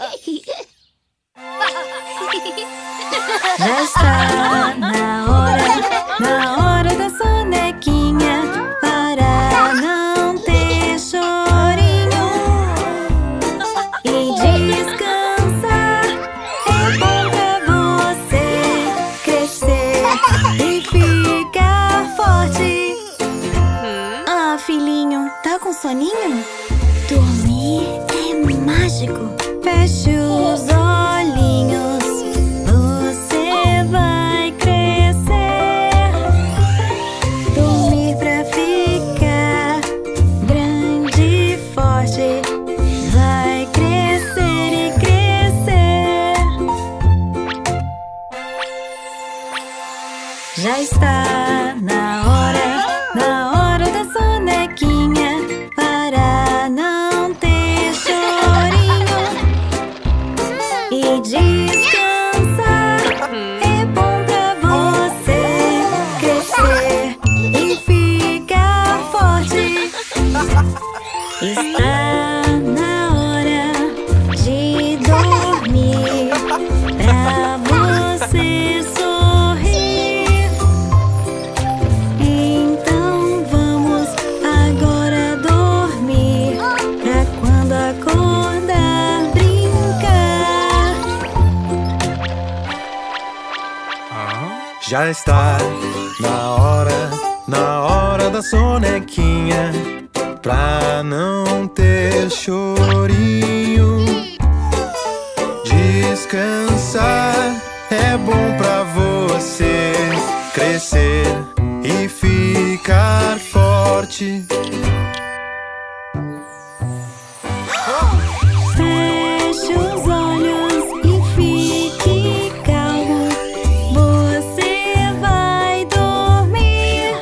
Speaker 6: Já está na hora da sonequinha, para não ter chorinho e descansar. É bom pra você crescer e ficar forte. Ah, filhinho, tá com soninho? Dormir é mágico. Feche os olhinhos, você vai crescer. Dormir pra ficar grande e forte. Vai crescer e crescer. Já está na hora da sonequinha, para não ter chorinho e descansar. É bom pra você crescer e ficar forte. Está na hora de dormir, pra você sorrir. Então vamos agora dormir, pra quando acordar brincar.
Speaker 5: Já está na hora da sonequinha, pra não ter chorinho. Descansar é bom pra você crescer e ficar forte.
Speaker 6: Feche os olhos e fique calmo. Você vai dormir.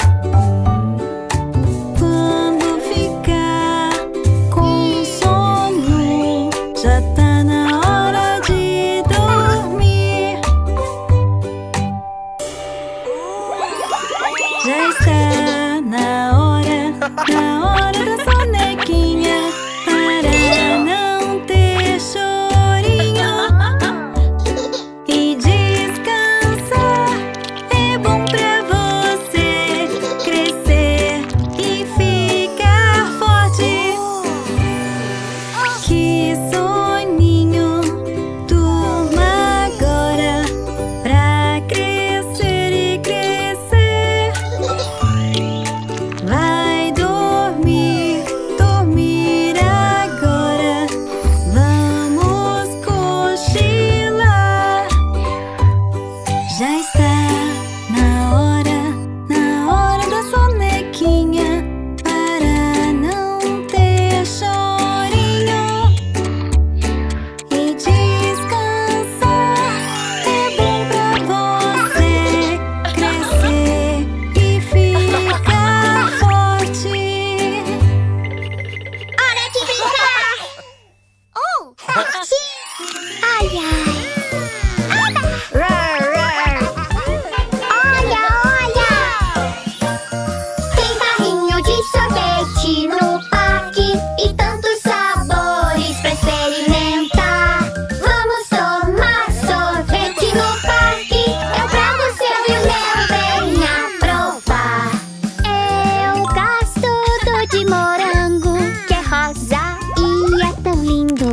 Speaker 6: Quando ficar com sono, já tá na hora de dormir. Já está na hora da sonequinha, para não ter chorinho e descansar. É bom pra você crescer e ficar forte. Que soninho, durma agora, pra crescer e crescer. Vai dormir agora. Vamos cochilar. Já está na hora da sonequinha, para não ter chorinho e descansar. É bom pra você crescer e ficar forte.
Speaker 1: Hora de brincar! Sim! Ai, ai! Olha, olha! Tem carrinho de sorvete no parque e tantos sabores pra experimentar. Vamos tomar sorvete no parque. Eu trago o seu e o meu, venha provar. Eu gosto do de morango, que é rosa e é tão lindo.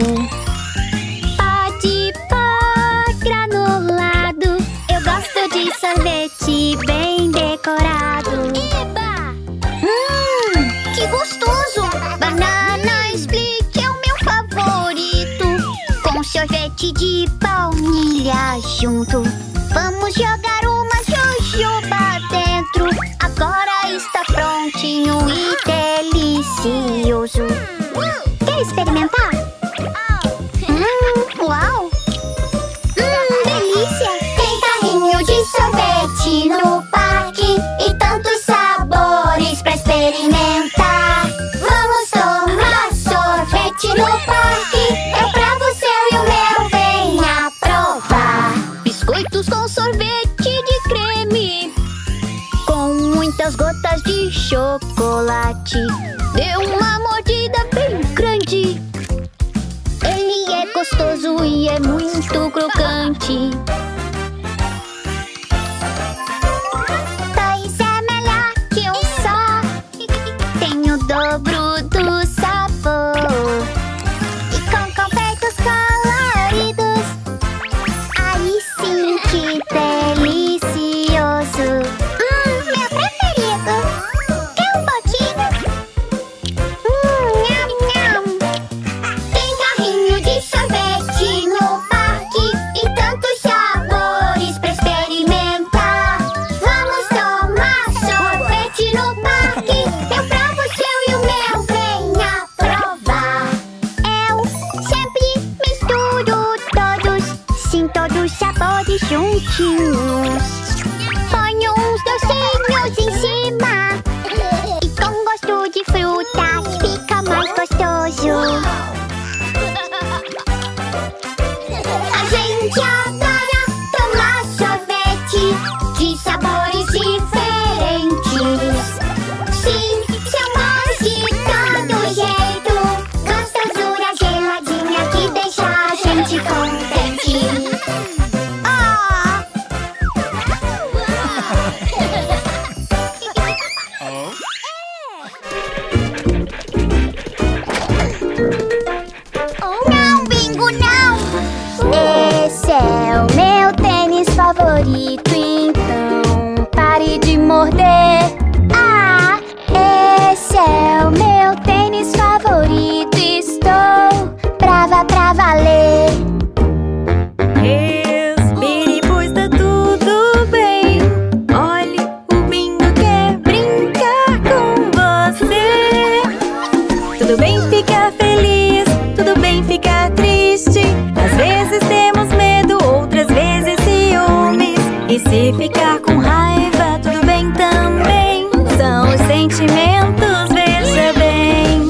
Speaker 1: Pode pôr granulado. Eu gosto de sorvete bem decorado. Eba! Que gostoso! Banana split é o meu favorito, com sorvete de baunilha junto. Vamos jogar uma jujuba dentro. Agora está prontinho e delicioso. Quer experimentar? Uau! Delícia! Tem carrinho de sorvete no parque e tantos sabores pra experimentar. Vamos tomar sorvete no parque. Eu trago o seu e o meu, venha provar. Biscoitos com sorvete de creme, com muitas gotas de chocolate. Dê uma mordida bem grande. Ele é gostoso e é muito crocante. Dois é melhor que um só. Tem o dobro do sabor. E com confeitos coloridos, aí sim que delicioso. Meu preferido. Quer um pouquinho? Nham, nham. Tem carrinho de sorvete no parque e tantos sabores pra experimentar. Vamos tomar sorvete no parque. Eu provo o seu e o meu, venha provar. Eu sempre misturo todos, sim, todos os sabores juntinhos. Ponho uns docinhos em cima e com gosto de frutas fica mais gostoso. A gente adora tomar sorvete de sabores diferentes. Sim, são bons de todo jeito. Gostosura geladinha que deixa a gente contente. Não, Bingo, não! Esse é o meu tênis favorito, então pare de morder. Ah, esse é o meu tênis favorito, estou brava pra valer.
Speaker 6: Respire, pois tá tudo bem. Olhe, o Bingo quer brincar com você. Tudo bem ficar feliz, tudo bem ficar triste. Às vezes temos medo, outras vezes ciúmes. E se ficar com raiva, tudo bem também. São os sentimentos, veja bem.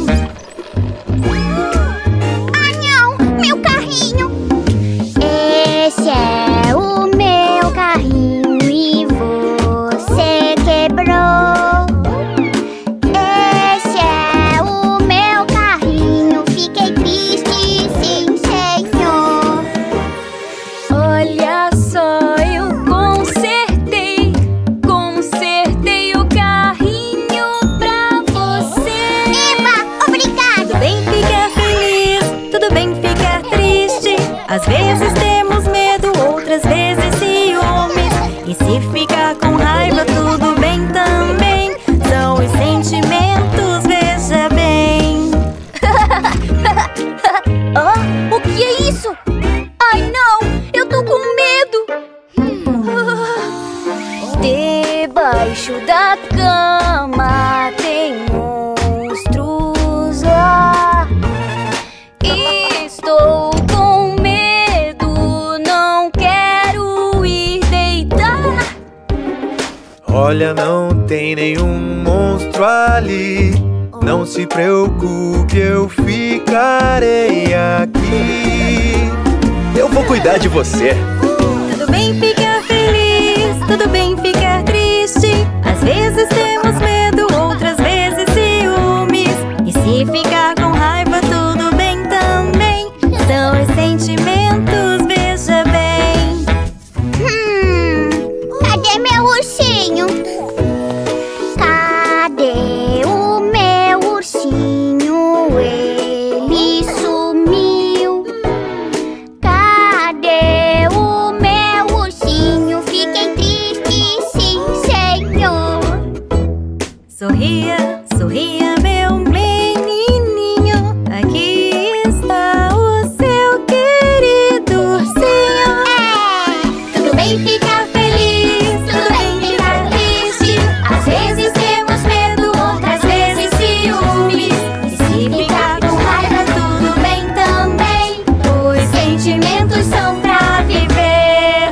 Speaker 1: Ah, não! Meu carrinho! Esse é o meu carrinho e você quebrou. Esse é o meu carrinho, fiquei triste, sim, senhor.
Speaker 3: Olha só, eu consertei o carrinho pra você.
Speaker 1: Eba, obrigada!
Speaker 6: Tudo bem ficar feliz, tudo bem ficar triste. Às vezes temos medo, outras vezes ciúmes. E se ficar com raiva, tudo bem também. São os sentimentos, veja bem.
Speaker 3: Oh, o que é isso? Ai, não! Eu tô com medo! Debaixo da cama tem monstros lá. Estou com medo, não quero ir deitar.
Speaker 5: Olha, não tem nenhum monstro ali. Não se preocupe, eu ficarei aqui.
Speaker 7: Eu vou cuidar de você.
Speaker 6: Tudo bem ficar feliz, tudo bem ficar triste. Às vezes temos medo, outras vezes ciúmes. E se ficar com raiva, tudo bem também. São os sentimentos, veja bem.
Speaker 1: Cadê meu ursinho? Cadê o meu ursinho? Ele sumiu. Cadê o meu ursinho? Fiquei triste, sim, senhor.
Speaker 6: Sorria, sorria, meu menininho. Aqui está o seu querido ursinho.
Speaker 1: Tudo bem ficar feliz, tudo bem ficar triste. Às vezes temos medo, outras vezes ciúmes. E se ficar com raiva, tudo bem também. Os sentimentos são pra viver.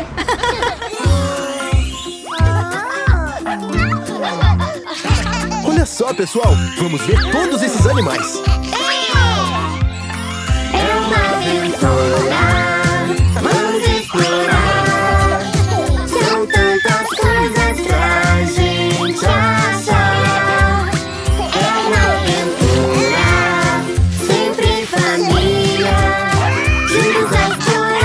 Speaker 7: Olha só, pessoal, vamos ver todos esses animais.
Speaker 1: É uma aventura, vamos explorar. São tantas coisas pra gente achar. É uma aventura, sempre família, juntos a explorar.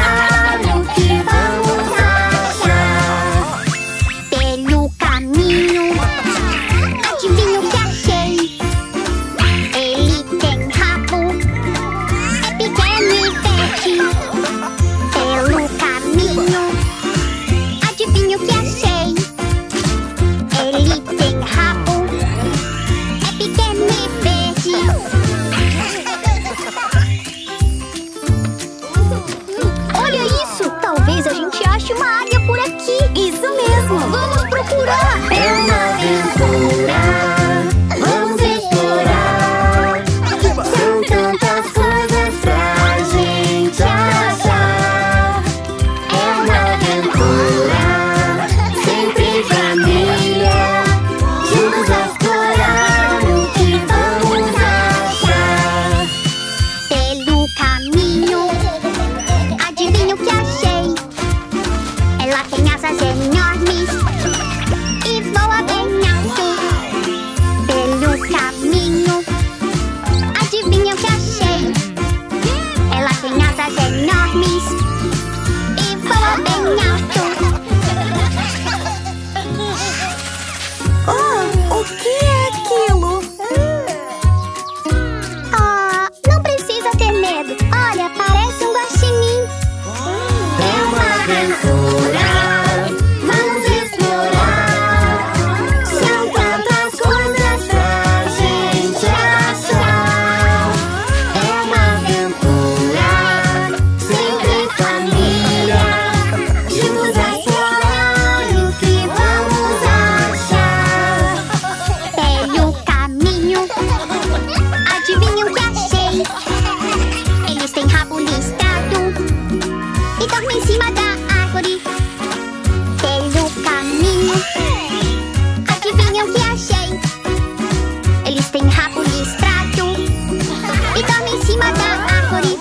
Speaker 1: árvore.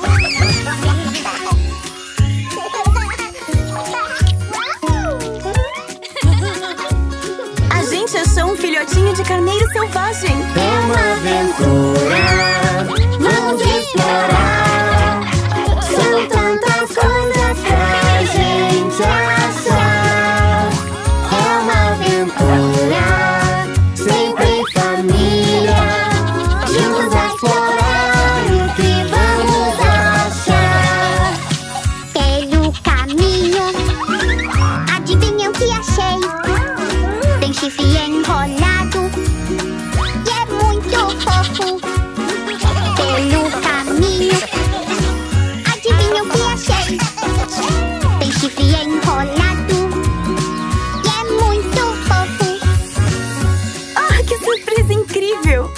Speaker 6: A gente achou um filhotinho de carneiro selvagem.
Speaker 1: É uma aventura, vamos explorar. São tantas coisas pra gente achar. É uma aventura, sempre em família, juntos a explorar o que vamos achar. Pelo caminho, adivinha o que achei? Tem chifre enrolado e é muito fofo. Pelo caminho, adivinha o que achei? Tem chifre enrolado e é muito fofo.
Speaker 6: Oh, que surpresa incrível!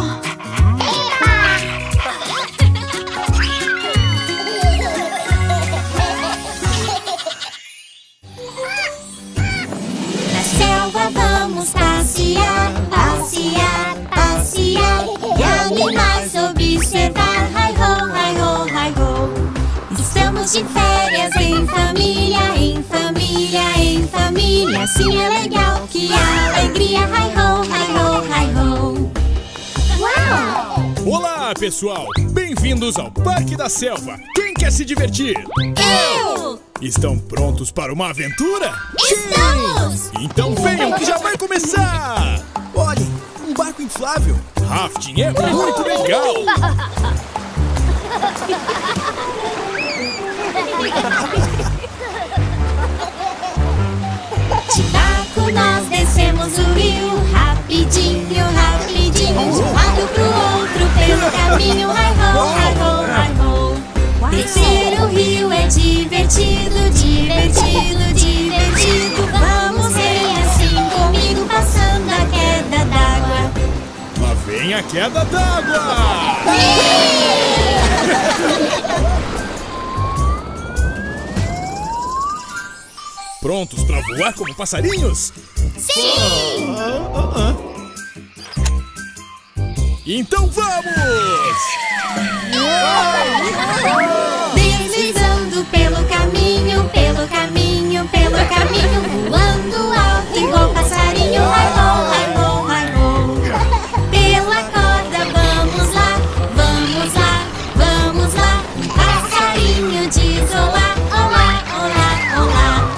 Speaker 1: Na selva vamos passear, passear, passear, e animais observar. Hi ho, hi ho, hi ho. Estamos de férias em família, em família, em família. Assim é legal, que alegria. Hi ho, hi ho, hi ho. Uau!
Speaker 4: Olá, pessoal! Bem-vindos ao Parque da Selva. Quem quer se divertir?
Speaker 1: Eu!
Speaker 4: Estão prontos para uma aventura?
Speaker 1: Estamos!
Speaker 4: Então venham que já vai começar!
Speaker 7: Olhem, um barco inflável.
Speaker 4: Rafting é muito legal!
Speaker 1: De barco nós descemos o rio, rapidinho, rapidinho, de um lado pro outro pelo caminho. Hi ho, hi ho, hi ho. Descer o rio é divertido, divertido, divertido. Vamos ver assim comigo, passando a queda d'água.
Speaker 4: Lá vem a queda d'água! Prontos para voar como passarinhos?
Speaker 1: Sim!
Speaker 4: Então vamos!
Speaker 1: Deslizando pelo caminho, pelo caminho, pelo caminho, voando alto igual passarinho. Hi ho, hi ho, hi ho. Pela corda vamos lá, vamos lá, vamos lá. Um passarinho diz olá, olá, olá, olá.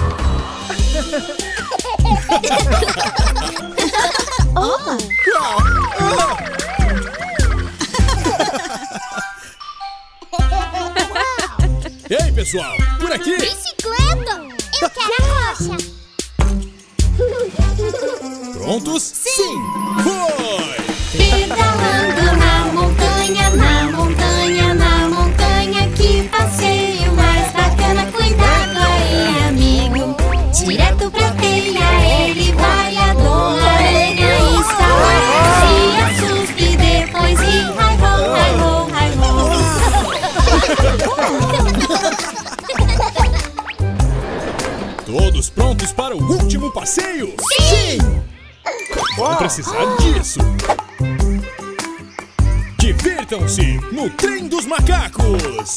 Speaker 4: Ei, pessoal, por aqui!
Speaker 1: Bicicleta! Eu quero a rocha!
Speaker 4: Prontos? Sim! Foi!
Speaker 1: Pedalando na montanha, na montanha, na montanha. Que passeio mais bacana, cuidado aí, amigo. Direto pra teia ele vai, a dona aranha está lá. Se assusta e depois ri. Hi ho, hi ho, hi ho.
Speaker 4: Todos prontos para o último passeio?
Speaker 1: Sim!
Speaker 4: Vão precisar disso! Divirtam-se no Trem dos Macacos!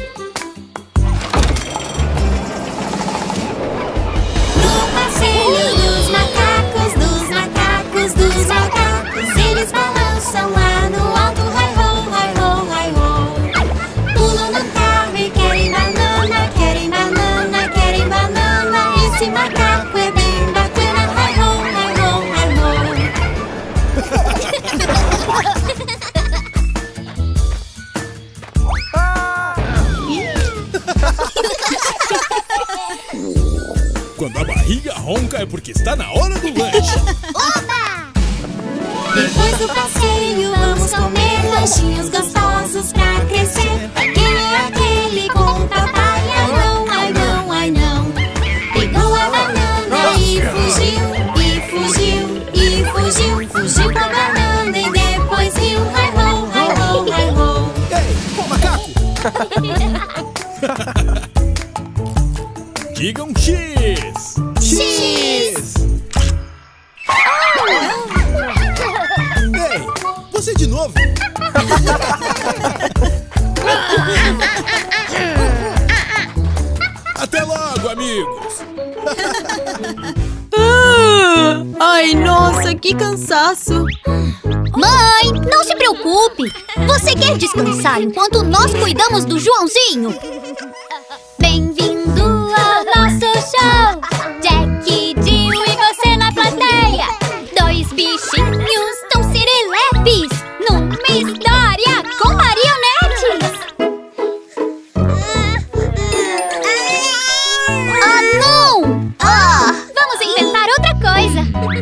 Speaker 1: No passeio dos macacos, dos macacos, dos macacos, eles balançam lá no alto. Hi ho, hi ho, hi ho. Pulam no carro e querem banana, querem banana, querem banana. Esse macaco é bem bacana. Hi ho, hi ho, hi ho.
Speaker 4: Quando a barriga ronca é porque está na hora do lanche!
Speaker 1: Oba! Depois do passeio vamos comer lanchinhos gostosos pra crescer. Quem é aquele com papai? Ai não, ai não, ai não. Pegou a banana e fugiu, e fugiu, e fugiu. Fugiu com a banana e depois riu. Hi ho, hi ho, hi ho.
Speaker 7: Ei, macaco!
Speaker 4: Digam X!
Speaker 1: X!
Speaker 7: Ei, você de novo?
Speaker 4: amigos.
Speaker 8: Ai, nossa, que cansaço.
Speaker 1: Mãe, não se preocupe. Você quer descansar enquanto nós cuidamos do Joãozinho? Bem-vindo ao nosso show, Jack, Jill e você na plateia. Dois bichinhos tão serelepes numa história com marionetes. Ah, não! Vamos inventar outra coisa.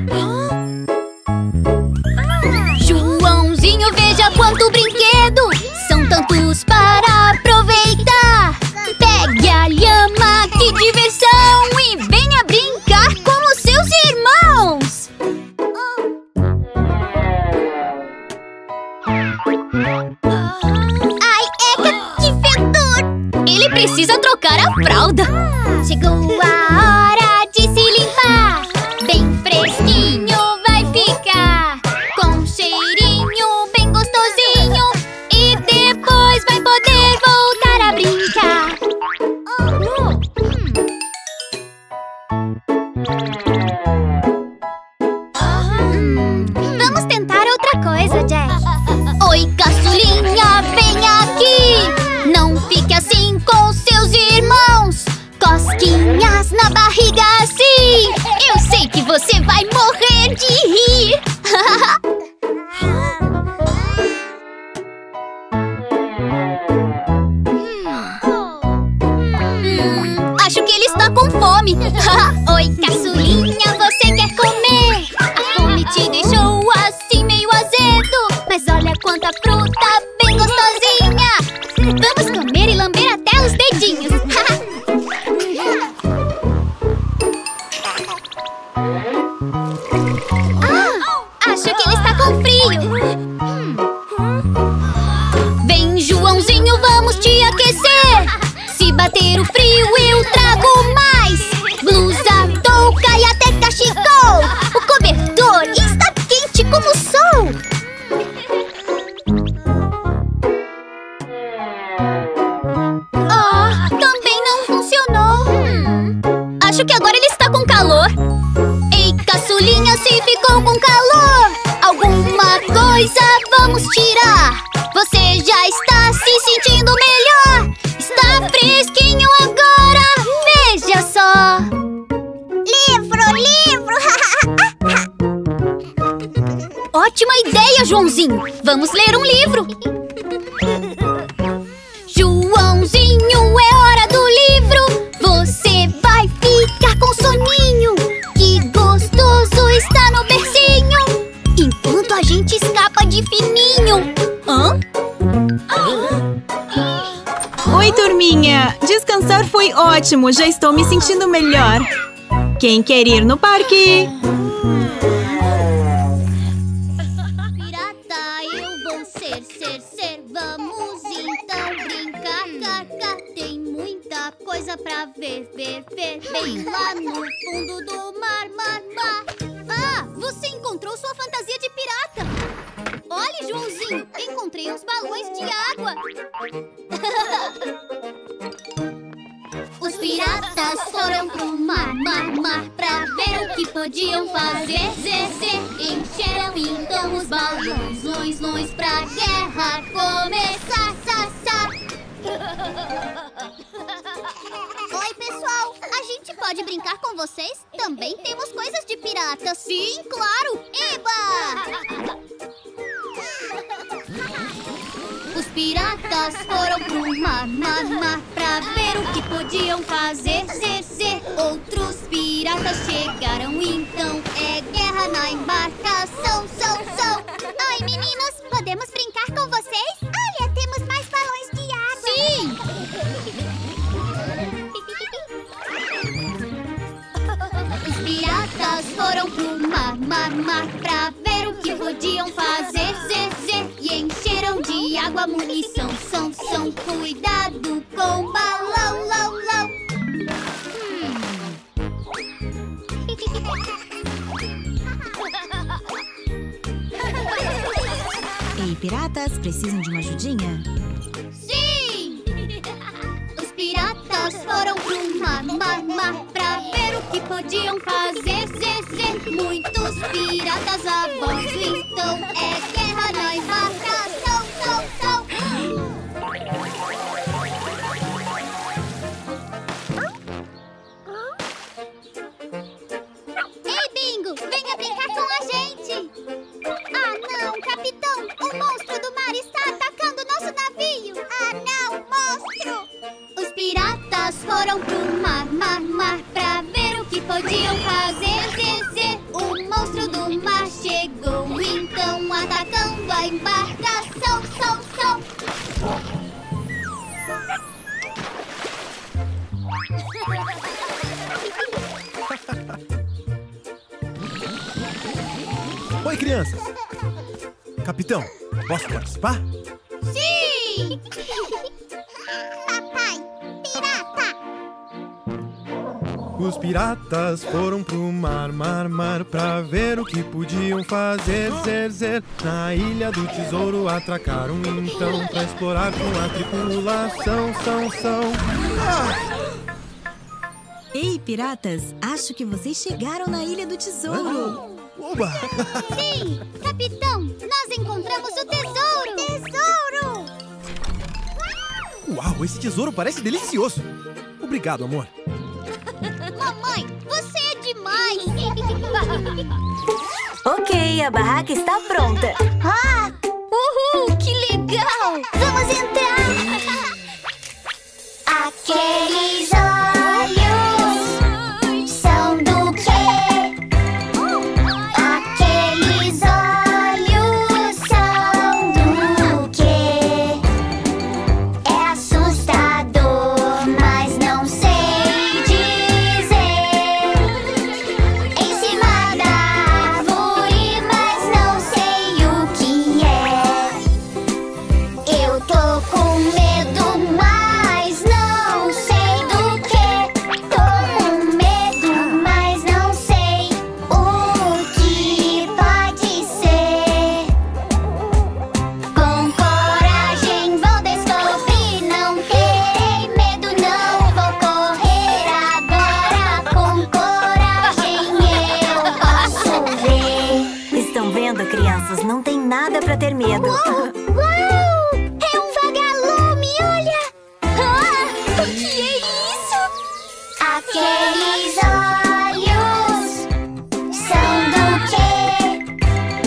Speaker 1: Joãozinho, veja quanto brinquedo. São tantos para aproveitar. Pegue a lhama, que diversão, e venha brincar com os seus irmãos. Ai, Eca, que fedor! Ele precisa trocar a fralda. Chegou a hora de se limpar. Bem fresquinho vai ficar, com um cheirinho bem gostosinho, e depois vai poder voltar a brincar. Vamos tentar outra coisa, Jack. Oi, caçulinha, vem aqui. Não fique assim com seus irmãos. Cosquinhas na barriga assim. Eu sei que você vai morrer de rir. Acho que ele está com fome. Oi, caçulinha, você quer comer? A fome te deixou assim meio azedo, mas olha quanta fruta bem gostosinha. Vamos comer e lamber até os dedinhos. Acho que ele está com frio. Vem, Joãozinho, vamos te aquecer. Se bater o frio, eu trago mais. Blusa, touca e até cachecol. O cobertor está quente como o sol. Também não funcionou. Acho que agora ele está com calor. Ei, caçulinha, se ficou com calor, alguma coisa vamos tirar. Você já está se sentindo melhor. Está fresquinho agora. Veja só. Livro, livro. Ótima ideia, Joãozinho. Vamos ler um livro. Joãozinho, é hora do livro. Você vai ficar com soninho. Que gostoso está no bercinho, enquanto a gente escapa de fininho.
Speaker 8: Oi, turminha. Descansar foi ótimo. Já estou me sentindo melhor. Quem quer ir no parque?
Speaker 1: Pirata, eu vou ser. Vamos então brincar, Tem muita coisa pra ver. Bem lá no fundo do mar. Você encontrou sua fantasia de pirata. Olha, Joãozinho, encontrei uns balões de água. Os piratas foram pro mar, pra ver o que podiam fazer. Encheram então os balões, pra guerra começar. Oi, pessoal, a gente pode brincar com vocês? Também temos coisas de pirata. Sim, claro! Eba! Os piratas foram pro mar, pra ver o que podiam fazer. Outros piratas chegaram, então é guerra na embarcação. Oi, meninos, podemos brincar com vocês? Olha, temos mais balões de água. Sim! Os piratas foram pro mar, pra ver o que podiam fazer. E encheram de água munição. Cuidado com o balão,
Speaker 8: Ei, piratas, precisam de uma ajudinha?
Speaker 1: Sim! Os piratas foram pro mar, mar, mar, pra ver o que podiam fazer. Muitos piratas a bordo, então é guerra na embarcação. Ei, Bingo, venha brincar com a gente. Ah, não, capitão, o monstro do mar está atacando nosso navio. Ah, não, monstro! Os piratas foram pro mar, mar, mar, pra ver o que podiam fazer. O monstro do mar chegou, então atacando a embarcação.
Speaker 7: Oi, crianças! Capitão, posso participar?
Speaker 1: Sim! Papai, pirata!
Speaker 5: Os piratas foram pro mar, mar, mar, pra ver o que podiam fazer. Na ilha do tesouro atracaram então, pra explorar com a tripulação.
Speaker 8: Ei, piratas, acho que vocês chegaram na Ilha do Tesouro.
Speaker 5: Oba!
Speaker 1: Sim, capitão, nós encontramos o tesouro!
Speaker 7: Uau, esse tesouro parece delicioso! Obrigado, amor!
Speaker 1: Mamãe, você é demais!
Speaker 6: Ok, a barraca está pronta.
Speaker 1: Ah! Uhul, que legal! Vamos entrar! Aqueles olhos são do quê? Aqueles olhos são do quê? É assustador, mas não sei dizer. Em cima da árvore, mas não sei o que é. Eu tô com medo, mas não sei do que. Tô com medo, mas não sei o que pode ser. Com coragem vou descobrir, não terei medo, não vou correr agora. Com coragem eu posso ver.
Speaker 6: Estão vendo, crianças? Não tem nada pra ter medo.
Speaker 1: Uau! É um vagalume, olha! Ah, o que é isso? Aqueles olhos são do quê?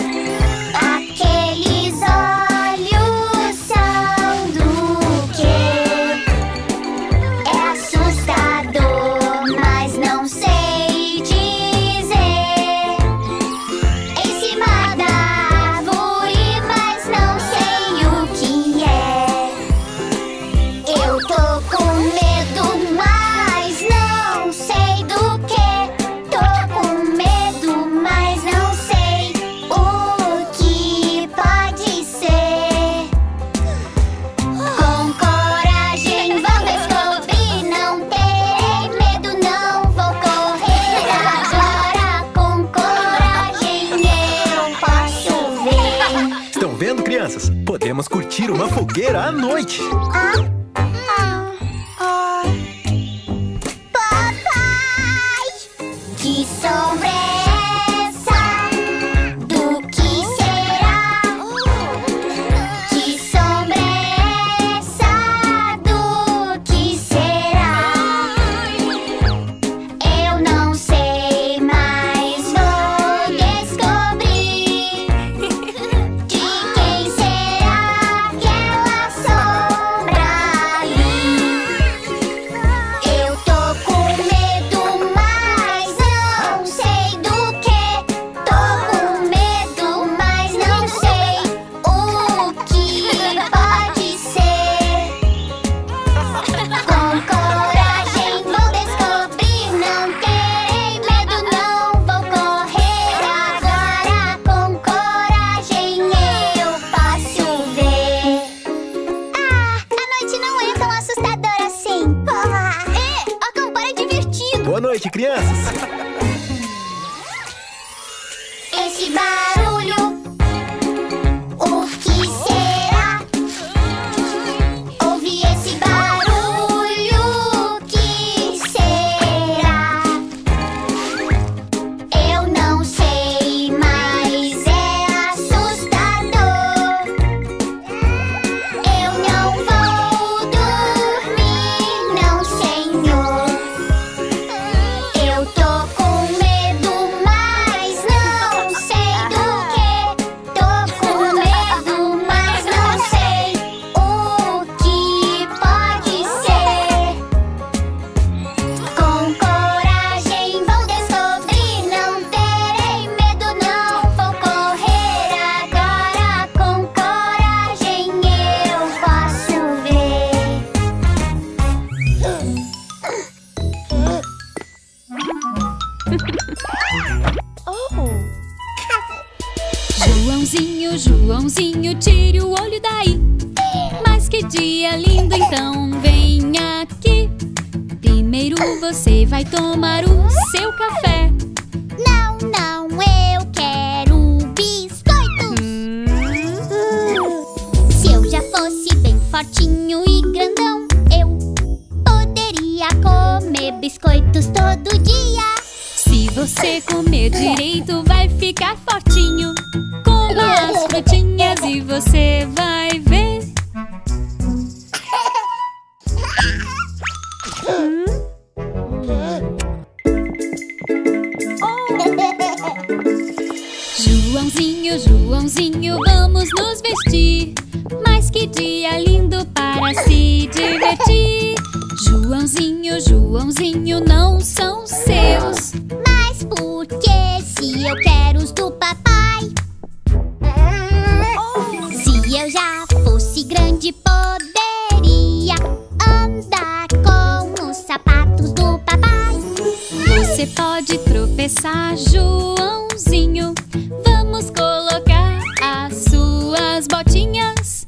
Speaker 1: Aqueles olhos são do quê? É assustador, mas não sei dizer. Em cima da árvore, mas não sei o que é. Eu tô com medo, mas não sei do que. Tô com medo, mas não sei o que pode ser. Com coragem vou descobrir, não terei medo, não vou correr agora. Com coragem eu posso ver.
Speaker 7: Estão vendo, crianças? Podemos curtir uma fogueira à noite!
Speaker 1: Papai, que sombra é essa? Do que será? Que sombra é essa? Do que será? Eu não sei, mas vou descobrir. De quem será aquela sombra ali? Eu tô com medo, mas não sei do que. Tô com medo, mas não sei o que pode ser. Com coragem vou descobrir, não terei medo, não vou correr agora. Com coragem eu posso ver. Ah, a noite não é tão assustadora assim. Acampar é divertido.
Speaker 7: Boa noite, crianças!
Speaker 1: Esse barulho, o que será? Ouvi esse barulho, o que será?
Speaker 9: Joãozinho, tire o olho daí. Mas que dia lindo, então vem aqui. Primeiro você vai tomar o seu café.
Speaker 1: Não, não, eu quero biscoitos. Se eu já fosse bem fortinho e grandão, eu poderia comer biscoitos todo dia.
Speaker 9: Se você comer direito, vai ficar fortinho. Coma as frutinhas e você vai ver. Joãozinho, Joãozinho, vamos nos vestir. Mas que dia lindo para se divertir. Joãozinho, Joãozinho, não são seus.
Speaker 1: Mas por que se eu quero os do papai? Se eu já fosse grande, poderia andar com os sapatos do papai.
Speaker 9: Você pode tropeçar, Joãozinho. Vamos colocar as suas botinhas.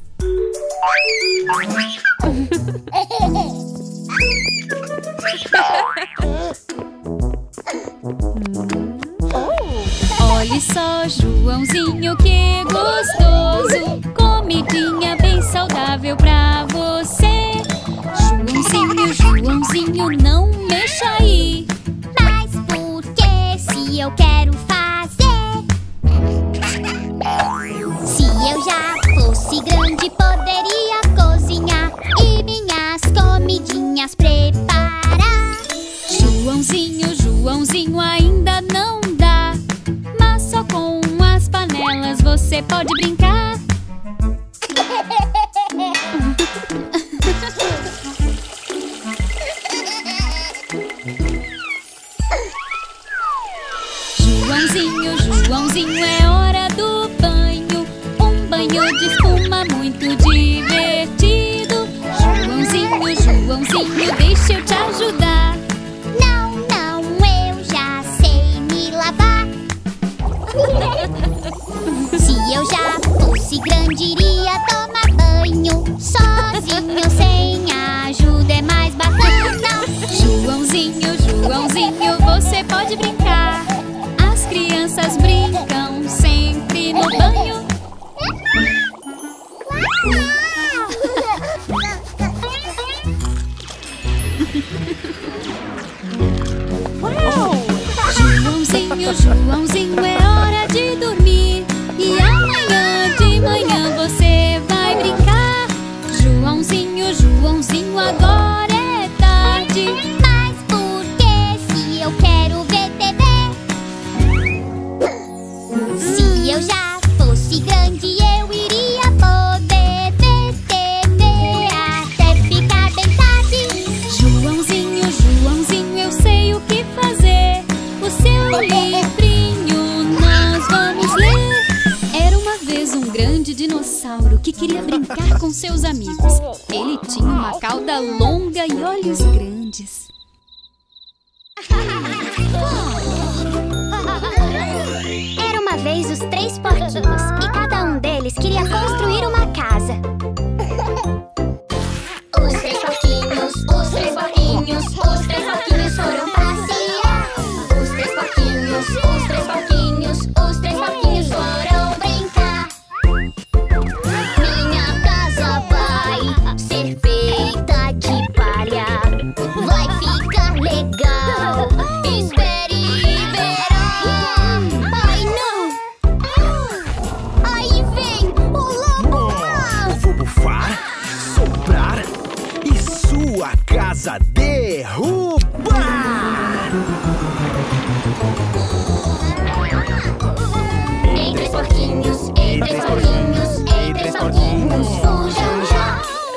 Speaker 9: Olhe só, Joãozinho, que gostoso. Comidinha bem saudável pra você. Joãozinho, Joãozinho, não mexa aí.
Speaker 1: Mas por que se eu quero fazer? Se eu já fosse grande, poderia cozinhar e minhas comidinhas preparar.
Speaker 9: Joãozinho, Joãozinho, ainda não dá. Mas só com as panelas você pode brincar. Joãozinho, Joãozinho, é hora do banho. Um banho de espuma muito divertido. Joãozinho, Joãozinho, deixa eu te ajudar.
Speaker 1: Não, não, eu já sei me lavar. Se eu já fosse grande, iria tomar banho sozinho, sem ajuda, é mais bacana.
Speaker 9: Joãozinho, Joãozinho, você pode brincar. As crianças brincam sempre no banho. Joãozinho, Joãozinho, é hora de dormir. E amanhã de manhã você vai brincar. Joãozinho, Joãozinho, agora é tarde.
Speaker 1: Mas por que se eu quero ver TV? Se eu já fosse grande, eu iria poder ver TV até ficar bem tarde.
Speaker 9: Joãozinho, Joãozinho, eu sei o que fazer. O seu livrinho nós vamos ler. Era uma vez um grande dinossauro que queria brincar com seus amigos. Ele tinha uma cauda longa e olhos grandes.
Speaker 1: Era uma vez os 3 porquinhos e cada um deles queria construir uma casa. Os 3 porquinhos, os 3 porquinhos, os 3 porquinhos foram passear. Os 3 porquinhos, os 3 porquinhos, os 3 porquinhos foram brincar. Minha casa vai ser feita de palha. Vai ficar legal. Espere e verá. Ai, não! Aí vem o lobo mau.
Speaker 10: Vou bufar, soprar e sua casa derrubar.
Speaker 1: Em 3 porquinhos, em 3 porquinhos, em 3 porquinhos, fujam já.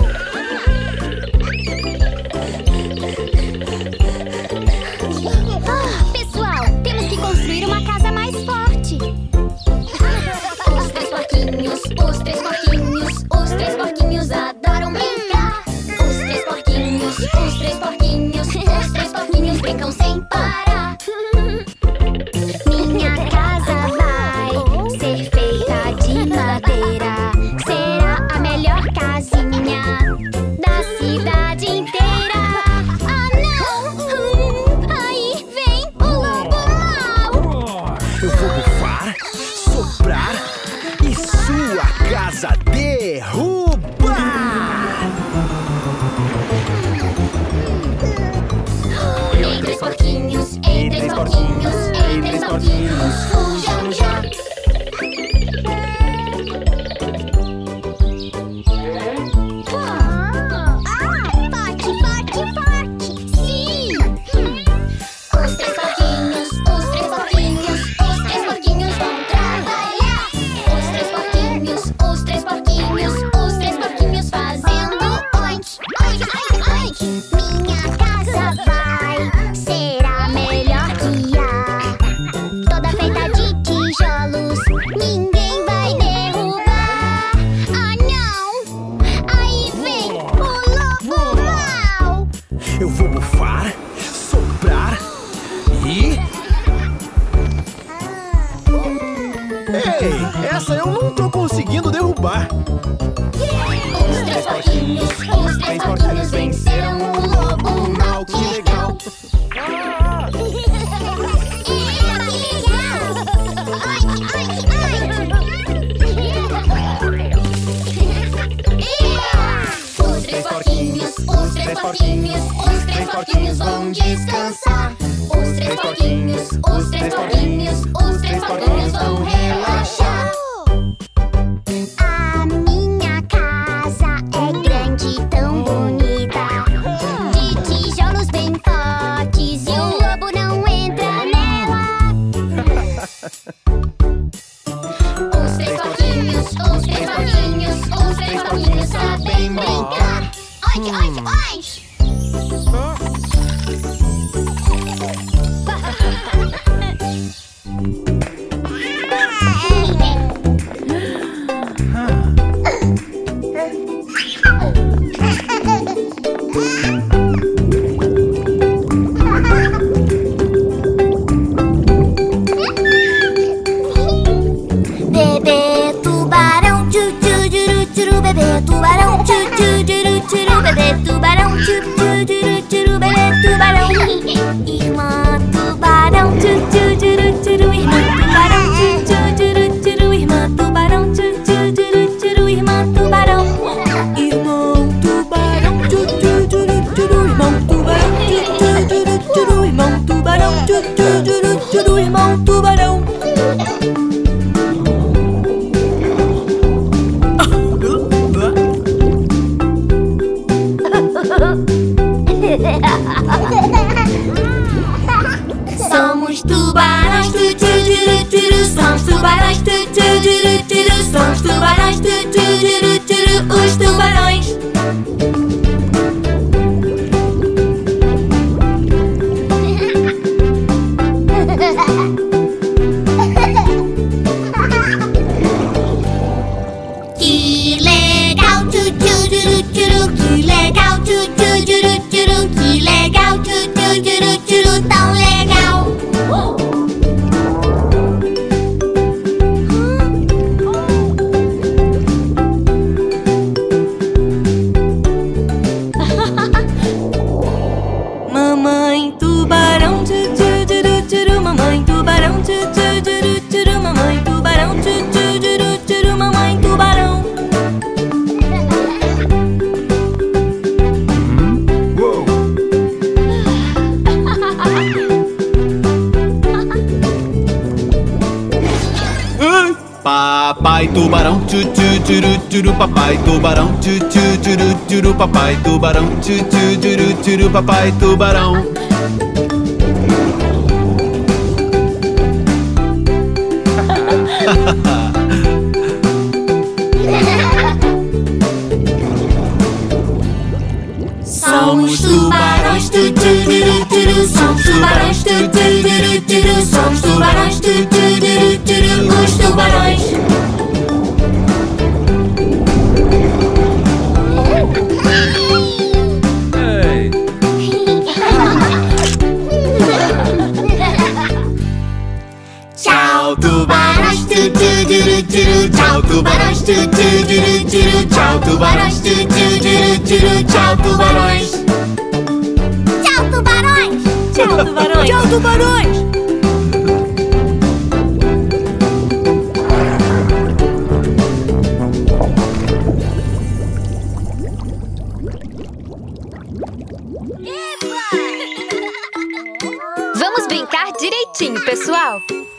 Speaker 1: Pessoal, temos que construir uma casa mais forte. Os 3 porquinhos, os 3 porquinhos, os 3 porquinhos adoram brincar. Os 3 porquinhos, os 3 porquinhos, os 3 porquinhos brincam sem parar. Minha casa vai ser feita de madeira. porquinhos, fujam já. Forte, forte, forte. Sim! Os três porquinhos, os três porquinhos, os três porquinhos vão trabalhar. Os três porquinhos, os três porquinhos, os três porquinhos fazendo oink, oink, oink, oink. Minha casa vai ser a melhor que há. Toda feita de tijolos, ninguém vai derrubar. Ah, não! Aí vem o lobo mau.
Speaker 7: Eu vou bufar, soprar e... Ei, essa eu não tô conseguindo derrubar.
Speaker 1: Os três porquinhos venceram o lobo mau. Que legal! Os três porquinhos, os três porquinhos, os três porquinhos vão descansar. Os três porquinhos, os três porquinhos, os três porquinhos vão relaxar. A minha casa é grande e tão bonita, de tijolos bem fortes, e o lobo não entra nela. Os três porquinhos, os três porquinhos, os três porquinhos sabem brincar. Oink, oink, oink! Bebê tubarão, tchu tchu juru juru, bebê tubarão, tchu tchu juru juru, bebê tubarão, tchu tchu juru juru, bebê tubarão. Irmã tubarão, tchu tchu juru juru, irmã tubarão, tchu tchu juru juru, irmã tubarão, tchu tchu juru juru, irmã tubarão.
Speaker 6: Irmão tubarão, tchu tchu juru juru, irmão tubarão, tchu tchu juru juru, irmão tubarão, tchu tchu juru juru, irmão tubarão.
Speaker 3: Somos tubarões, tu tu juru juru. Somos tubarões, tu tu juru juru. Somos tubarões, tu tu juru juru. Os tubarões. Que legal, tu tu juru juru. Que legal, tu tu juru juru. Que legal, tu tu juru juru. Tão legal.
Speaker 6: Mamãe tubarão, tchu tchu juru juru, mamãe tubarão, tchu tchu juru juru, mamãe tubarão, tchu tchu juru juru, mamãe tubarão.
Speaker 2: Papai tubarão, tchu tchu juru juru, papai tubarão, tchu tchu juru juru, papai tubarão, tchu tchu juru juru, papai tubarão.
Speaker 3: Somos tubarões, tu tu juru juru. Somos tubarões, tu tu juru juru. Somos tubarões, tu tu juru juru. Os tubarões. Tchau, tubarões, tu tu juru juru. Tchau, tubarões, tu tu juru juru. Tchau, tubarões, tu tu juru juru. Tchau, tubarões. Tchau, tubarões.
Speaker 6: Tchau, tubarões. Tchau, tubarões.
Speaker 11: Vamos brincar direitinho, pessoal!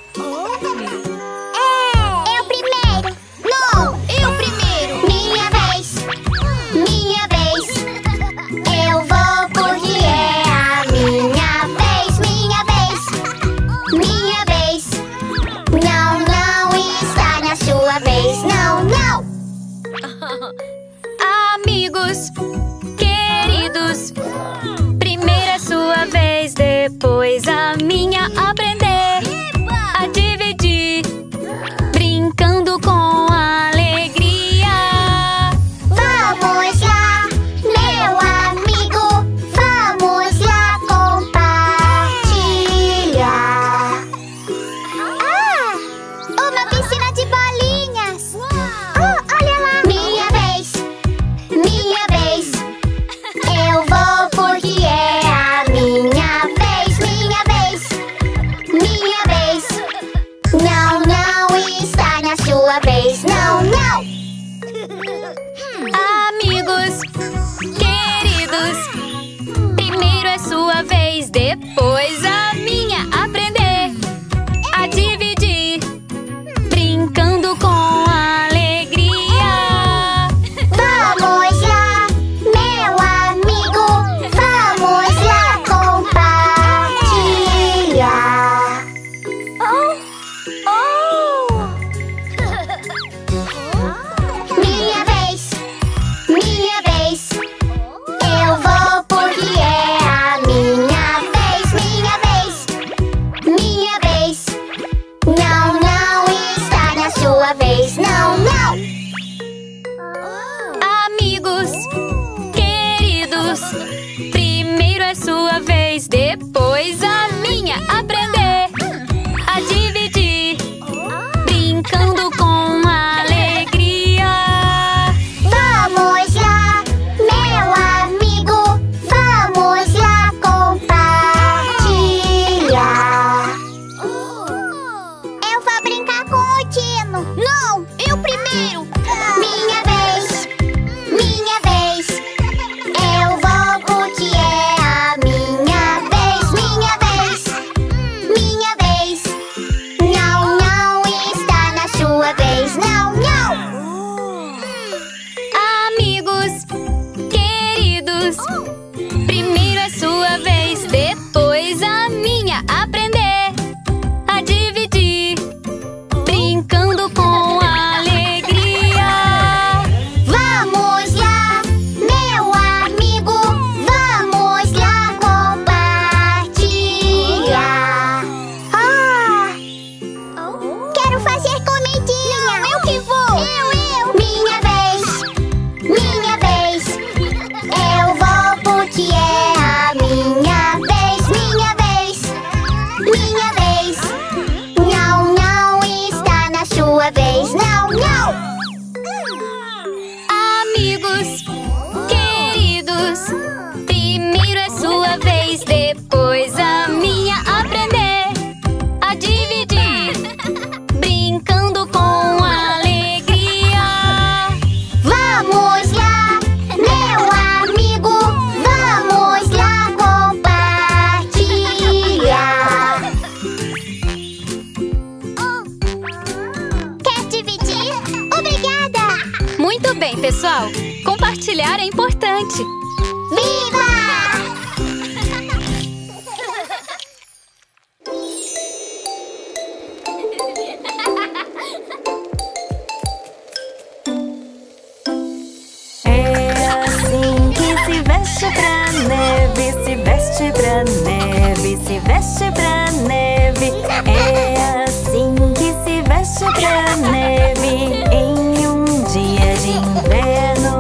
Speaker 9: é sua vez, depois a minha. Aprender a dividir, brincando com alegria.
Speaker 1: Vamos lá, meu amigo, vamos lá compartilhar. Eu vou brincar com o Tino. Não, eu primeiro. Minha vez, minha vez. Eu vou porque é a minha vez, minha vez, minha vez. Não, não está na sua vez, não, não.
Speaker 9: Amigos queridos, primeiro é sua vez, depois a minha. Aprender a dividir, brincando com alegria.
Speaker 1: Vamos lá, meu amigo, vamos lá compartilhar. Quero fazer comidinha. Não, eu que vou. Eu. Minha vez, minha vez. Eu vou porque é a minha vez, minha vez, minha vez. Não, não está na sua vez, não, não.
Speaker 9: Amigos queridos, primeiro é sua vez, depois a minha. Aprender a dividir, brincando com alegria.
Speaker 1: Vamos lá, meu amigo, vamos lá compartilhar. Quer dividir? Obrigada!
Speaker 9: Muito bem, pessoal. Compartilhar é importante.
Speaker 1: Viva!
Speaker 6: É assim que se veste pra neve, se veste pra neve, se veste pra neve. É assim que se veste pra neve em um dia de inverno.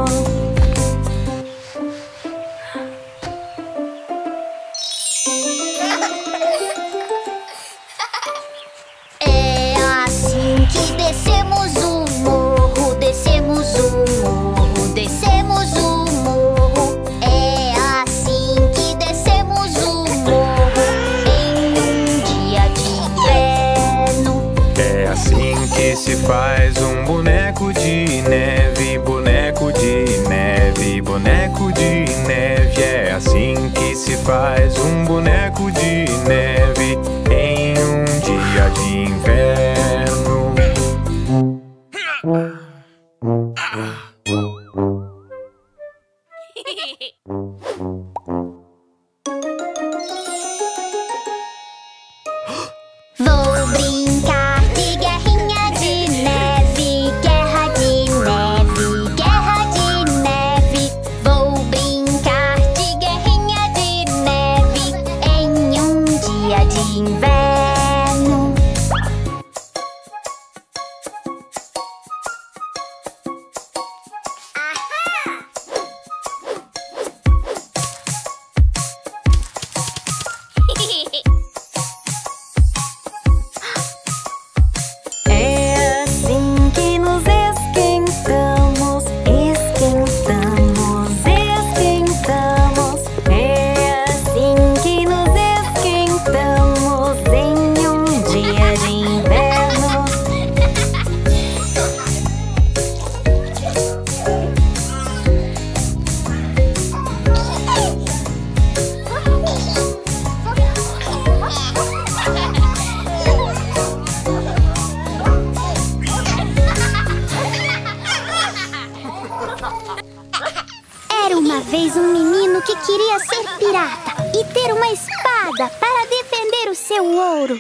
Speaker 1: É assim que descemos o morro, descemos o morro, descemos o morro. É assim que descemos o morro em um dia de inverno.
Speaker 5: É assim que se faz um boneco de neve, boneco de neve, boneco de neve. É assim que se faz um boneco de neve em um dia de inverno.
Speaker 1: Vou brincar de guerrinha de neve, guerra de neve, guerra de neve. Vou brincar de guerrinha de neve em um dia de inverno.
Speaker 6: É assim que nos esquentamos, esquentamos, esquentamos. É assim que nos esquentamos em um dia de inverno.
Speaker 1: Era uma vez um menino que queria ser pirata e ter uma espada para defender o seu ouro.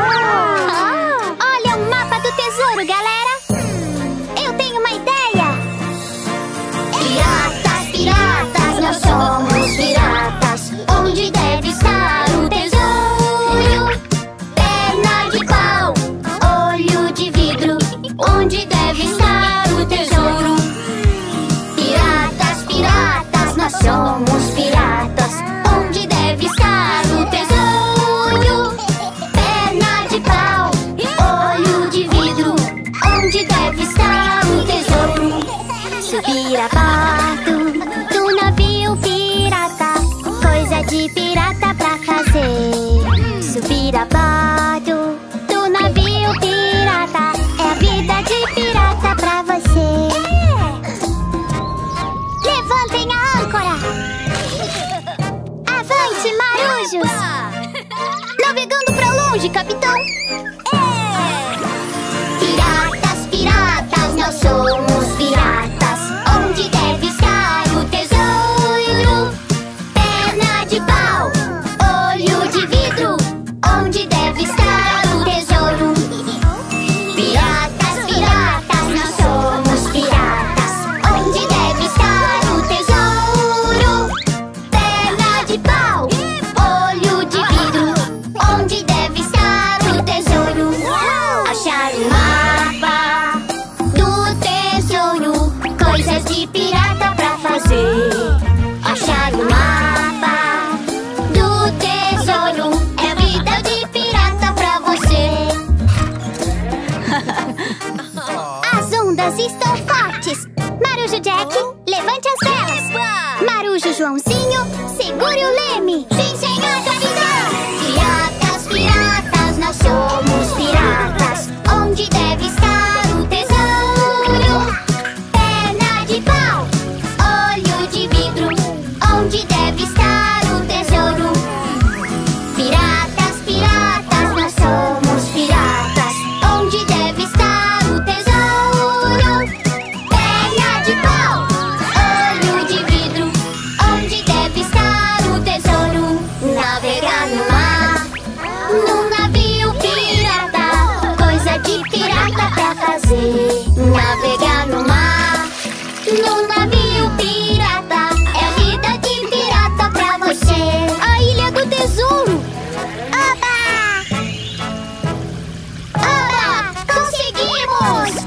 Speaker 1: Olha o mapa do tesouro, galera! Eu tenho uma ideia! Piratas, piratas, nós somos piratas. Onde deve estar o tesouro? Perna de pau, olho de vidro. Onde deve estar o tesouro? Piratas, piratas, nós somos piratas. Onde deve marujos! Navegando pra longe, capitão! Piratas, piratas, nós somos piratas. Onde deve estar o tesouro? Perna de pau, olho de vidro. Onde deve estar o tesouro? Piratas, piratas, nós somos piratas. Onde deve estar o tesouro? Perna de pau, olho de vidro. Onde deve estar o tesouro? Achar o mapa do tesouro, coisas de pirata pra fazer. Achar o mapa do tesouro, é vida de pirata pra você. As ondas estão fortes. Marujo Jack, levante as velas. Marujo Joãozinho, segure o leme. Sim, senhor capitão. Piratas, piratas, nós somos piratas. Onde deve estar o tesouro? Perna de pau, olho de vidro. Onde deve estar o tesouro? Piratas, piratas, nós somos piratas. Onde deve estar o tesouro? Perna de pau, olho de vidro. Onde deve estar o tesouro? Navegar no mar, num navio pirata, coisa de pirata pra fazer. Navegar no mar, num navio pirata, é vida de pirata pra você. A Ilha do Tesouro! Oba! Oba! Conseguimos!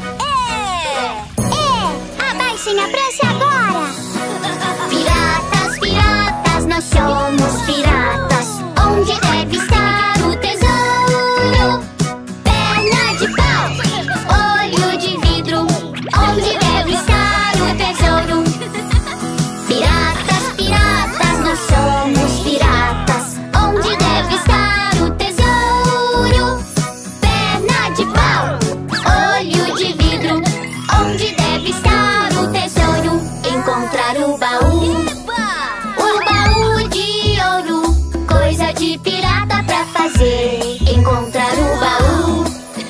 Speaker 1: Abaixem a prancha agora! Piratas, piratas, nós somos piratas. Onde deve estar o tesouro? Perna de pau, olho de vidro. Onde deve estar o tesouro? Piratas, piratas, nós somos piratas. Onde deve estar o tesouro? Perna de pau, olho de vidro. Onde deve estar o tesouro? Encontrar o baú de ouro, coisa de pirata pra fazer. Encontrar o baú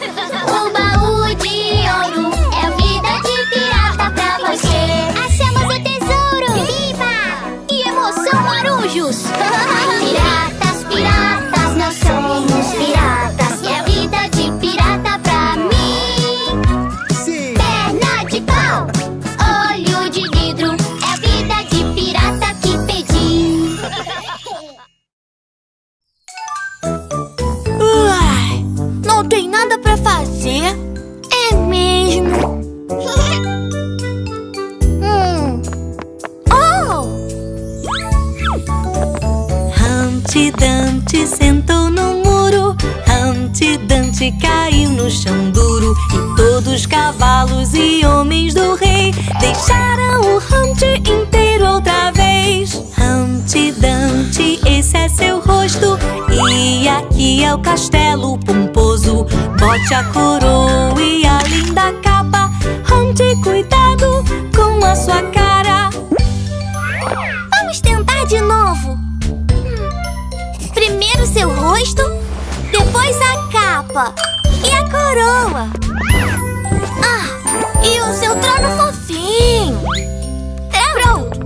Speaker 1: de ouro, é vida de pirata pra você. Achamos o tesouro! Viva! Que emoção, marujos! Piratas, piratas, nós somos piratas. E a vida de pirata pra mim.
Speaker 10: Sim!
Speaker 1: Perna de pau, olho de vidro, é vida de pirata que pedi.
Speaker 3: Uai, não tem nada pra fazer? É mesmo? Oh!
Speaker 6: Humpty Dumpty sentou no muro. Humpty Dumpty caiu no chão duro. E todos os cavalos e homens do rei deixaram o Humpty inteiro outra vez. Humpty Dumpty, esse é seu rosto. E aqui é o castelo pomposo. Bote a coroa e a linda capa. Humpty, cuidado com a sua cara.
Speaker 3: Vamos tentar de novo. Primeiro seu rosto, depois a capa e a coroa. E o seu trono fofinho. Pronto.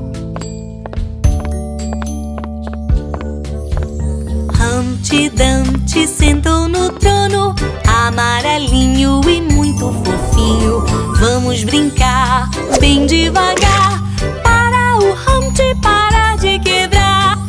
Speaker 6: Humpty Dumpty sentou no trono, amarelinho e muito fofinho. Vamos brincar bem devagar, para o Humpty parar de quebrar.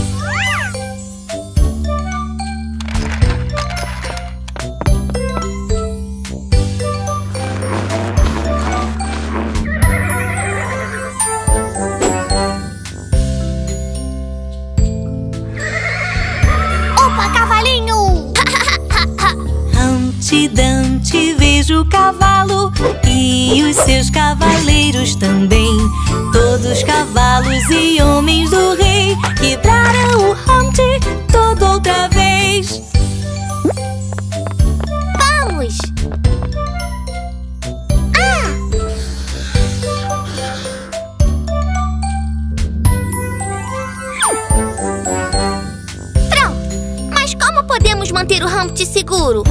Speaker 3: Opa, cavalinho!
Speaker 6: Humpty Dumpty, vejo o cavalo e os seus cavaleiros também. Todos cavalos e homens do rei quebraram o Humpty todo outra vez.
Speaker 3: Vamos! manter o Humpty seguro?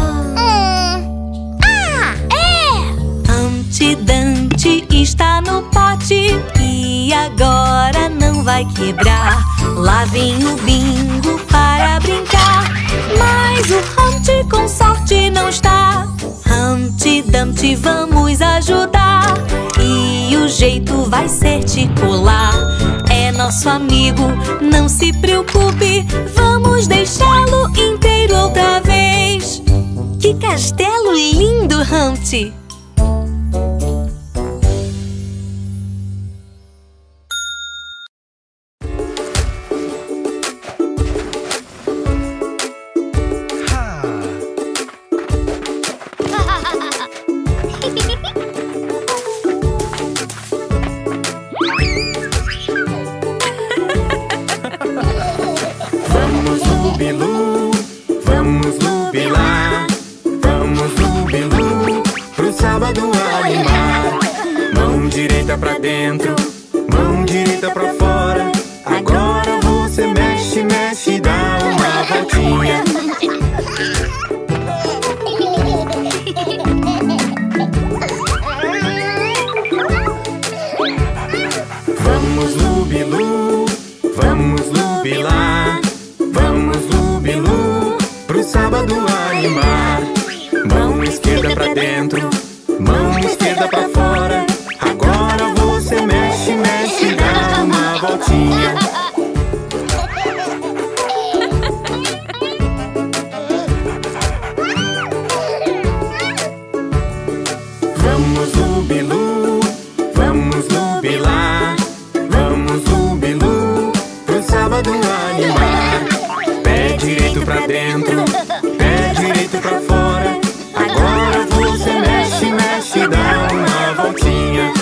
Speaker 6: Humpty Dumpty está no pote e agora não vai quebrar. Lá vem o Bingo para brincar, mas o Humpty com sorte não está. Humpty Dumpty, vamos ajudar, e o jeito vai ser te colar. É nosso amigo, não se preocupe, vamos deixá-lo inteiro outra vez. Que castelo lindo, Humpty!
Speaker 5: Vamos lubilar, vamos lubilu, pro sábado animar. Mão direita pra dentro, mão direita pra fora. Agora você mexe, mexe, dá uma voltinha. Vamos lubilu, vamos lubilar, vamos lubilu, pro sábado animar. Mão esquerda pra dentro, mão esquerda pra fora. Agora você mexe, mexe, dá uma voltinha. Vamos lubilu, vamos lubilar, vamos lubilu, pro sábado animar. Pé direito pra dentro, pé direito pra fora. Agora você mexe, mexe, dá uma voltinha.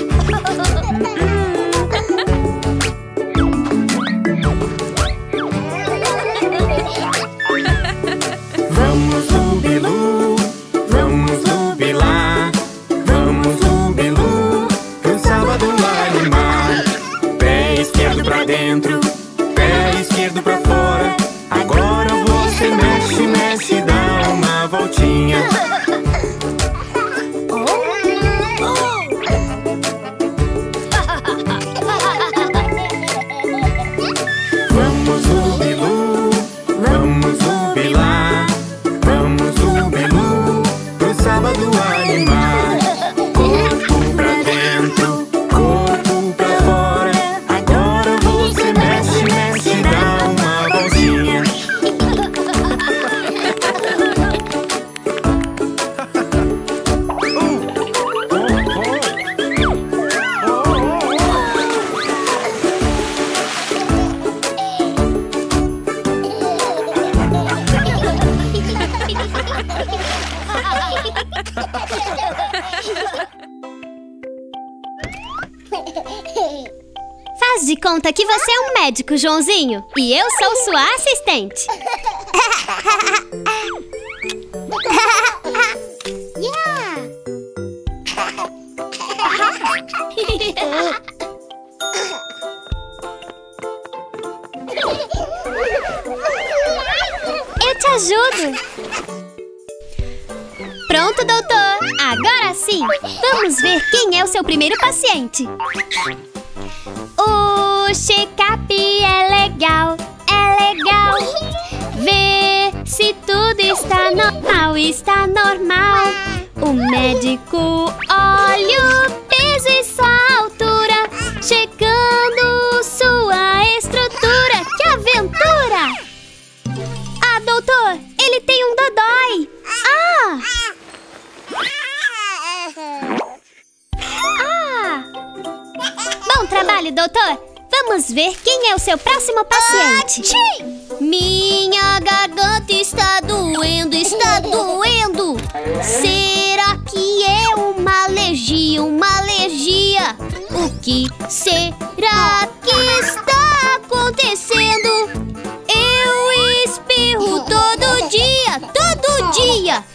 Speaker 5: Vamos lubilu, vamos lubilar, vamos lubilu, pro sábado animar. Pé esquerdo pra dentro, pé esquerdo pra fora. Agora você mexe, mexe, dá uma voltinha. Vamos lubilu, vamos lubilar, vamos lubilu, pro sábado animar. Corpo pra dentro, corpo pra fora. Agora você mexe, mexe, dá uma voltinha.
Speaker 9: Faz de conta que você é um médico, Joãozinho, e eu sou sua assistente. Eu te ajudo. Pronto, doutor. Agora sim, vamos ver quem é o seu primeiro paciente. O check-up é legal, é legal. Ver se tudo está normal, está normal. O médico olha o peso e sua altura, checando sua estrutura. Que aventura! Ah, doutor, ele tem um dodói. Bom trabalho, doutor. Vamos ver quem é o seu próximo paciente. Minha garganta está doendo, está doendo. Será que é uma alergia, uma alergia? O que será que está acontecendo? Eu espirro todo dia, todo dia.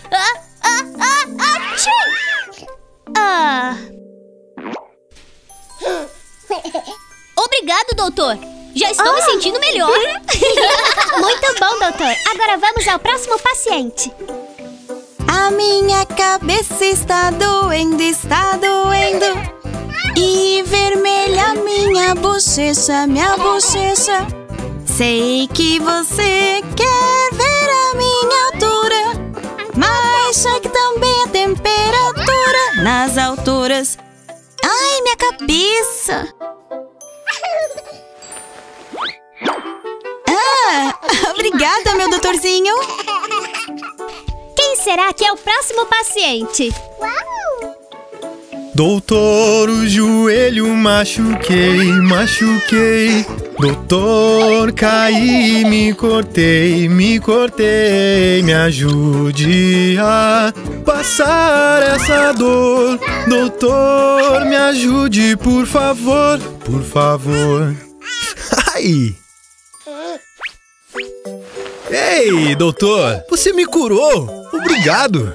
Speaker 9: Obrigado, doutor. Já estou me sentindo melhor. Muito bom, doutor. Agora
Speaker 1: Agora vamos ao próximo paciente.
Speaker 8: A minha cabeça está doendo, está doendo. E vermelha minha bochecha, minha bochecha. Sei que você quer ver a minha altura, mas cheque também a temperatura nas alturas. Ai, minha cabeça! Obrigada, meu doutorzinho.
Speaker 1: Quem será que é o próximo paciente?
Speaker 5: Doutor, o joelho machuquei, machuquei. Doutor, caí, me cortei, me ajude a passar essa dor. Doutor, me ajude, por favor, por favor.
Speaker 7: Ai! Ei, doutor, você me curou! Obrigado!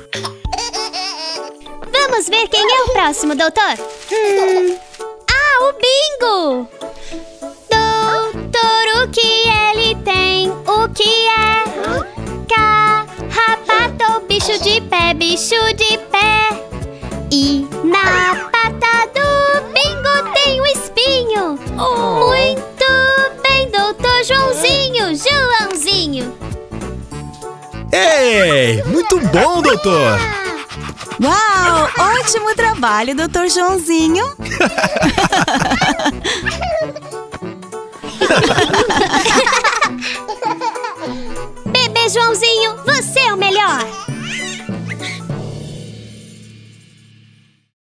Speaker 1: Vamos ver quem é o próximo, doutor. Ah, o Bingo! Doutor, o que ele tem? O que é? Carrapato, bicho de pé, bicho de pé. E na pata do Bingo tem um espinho. Muito bem, doutor Joãozinho, Joãozinho.
Speaker 7: Ei, muito bom, doutor!
Speaker 8: Uau, ótimo trabalho, doutor Joãozinho.
Speaker 1: Bebê Joãozinho, você é o melhor.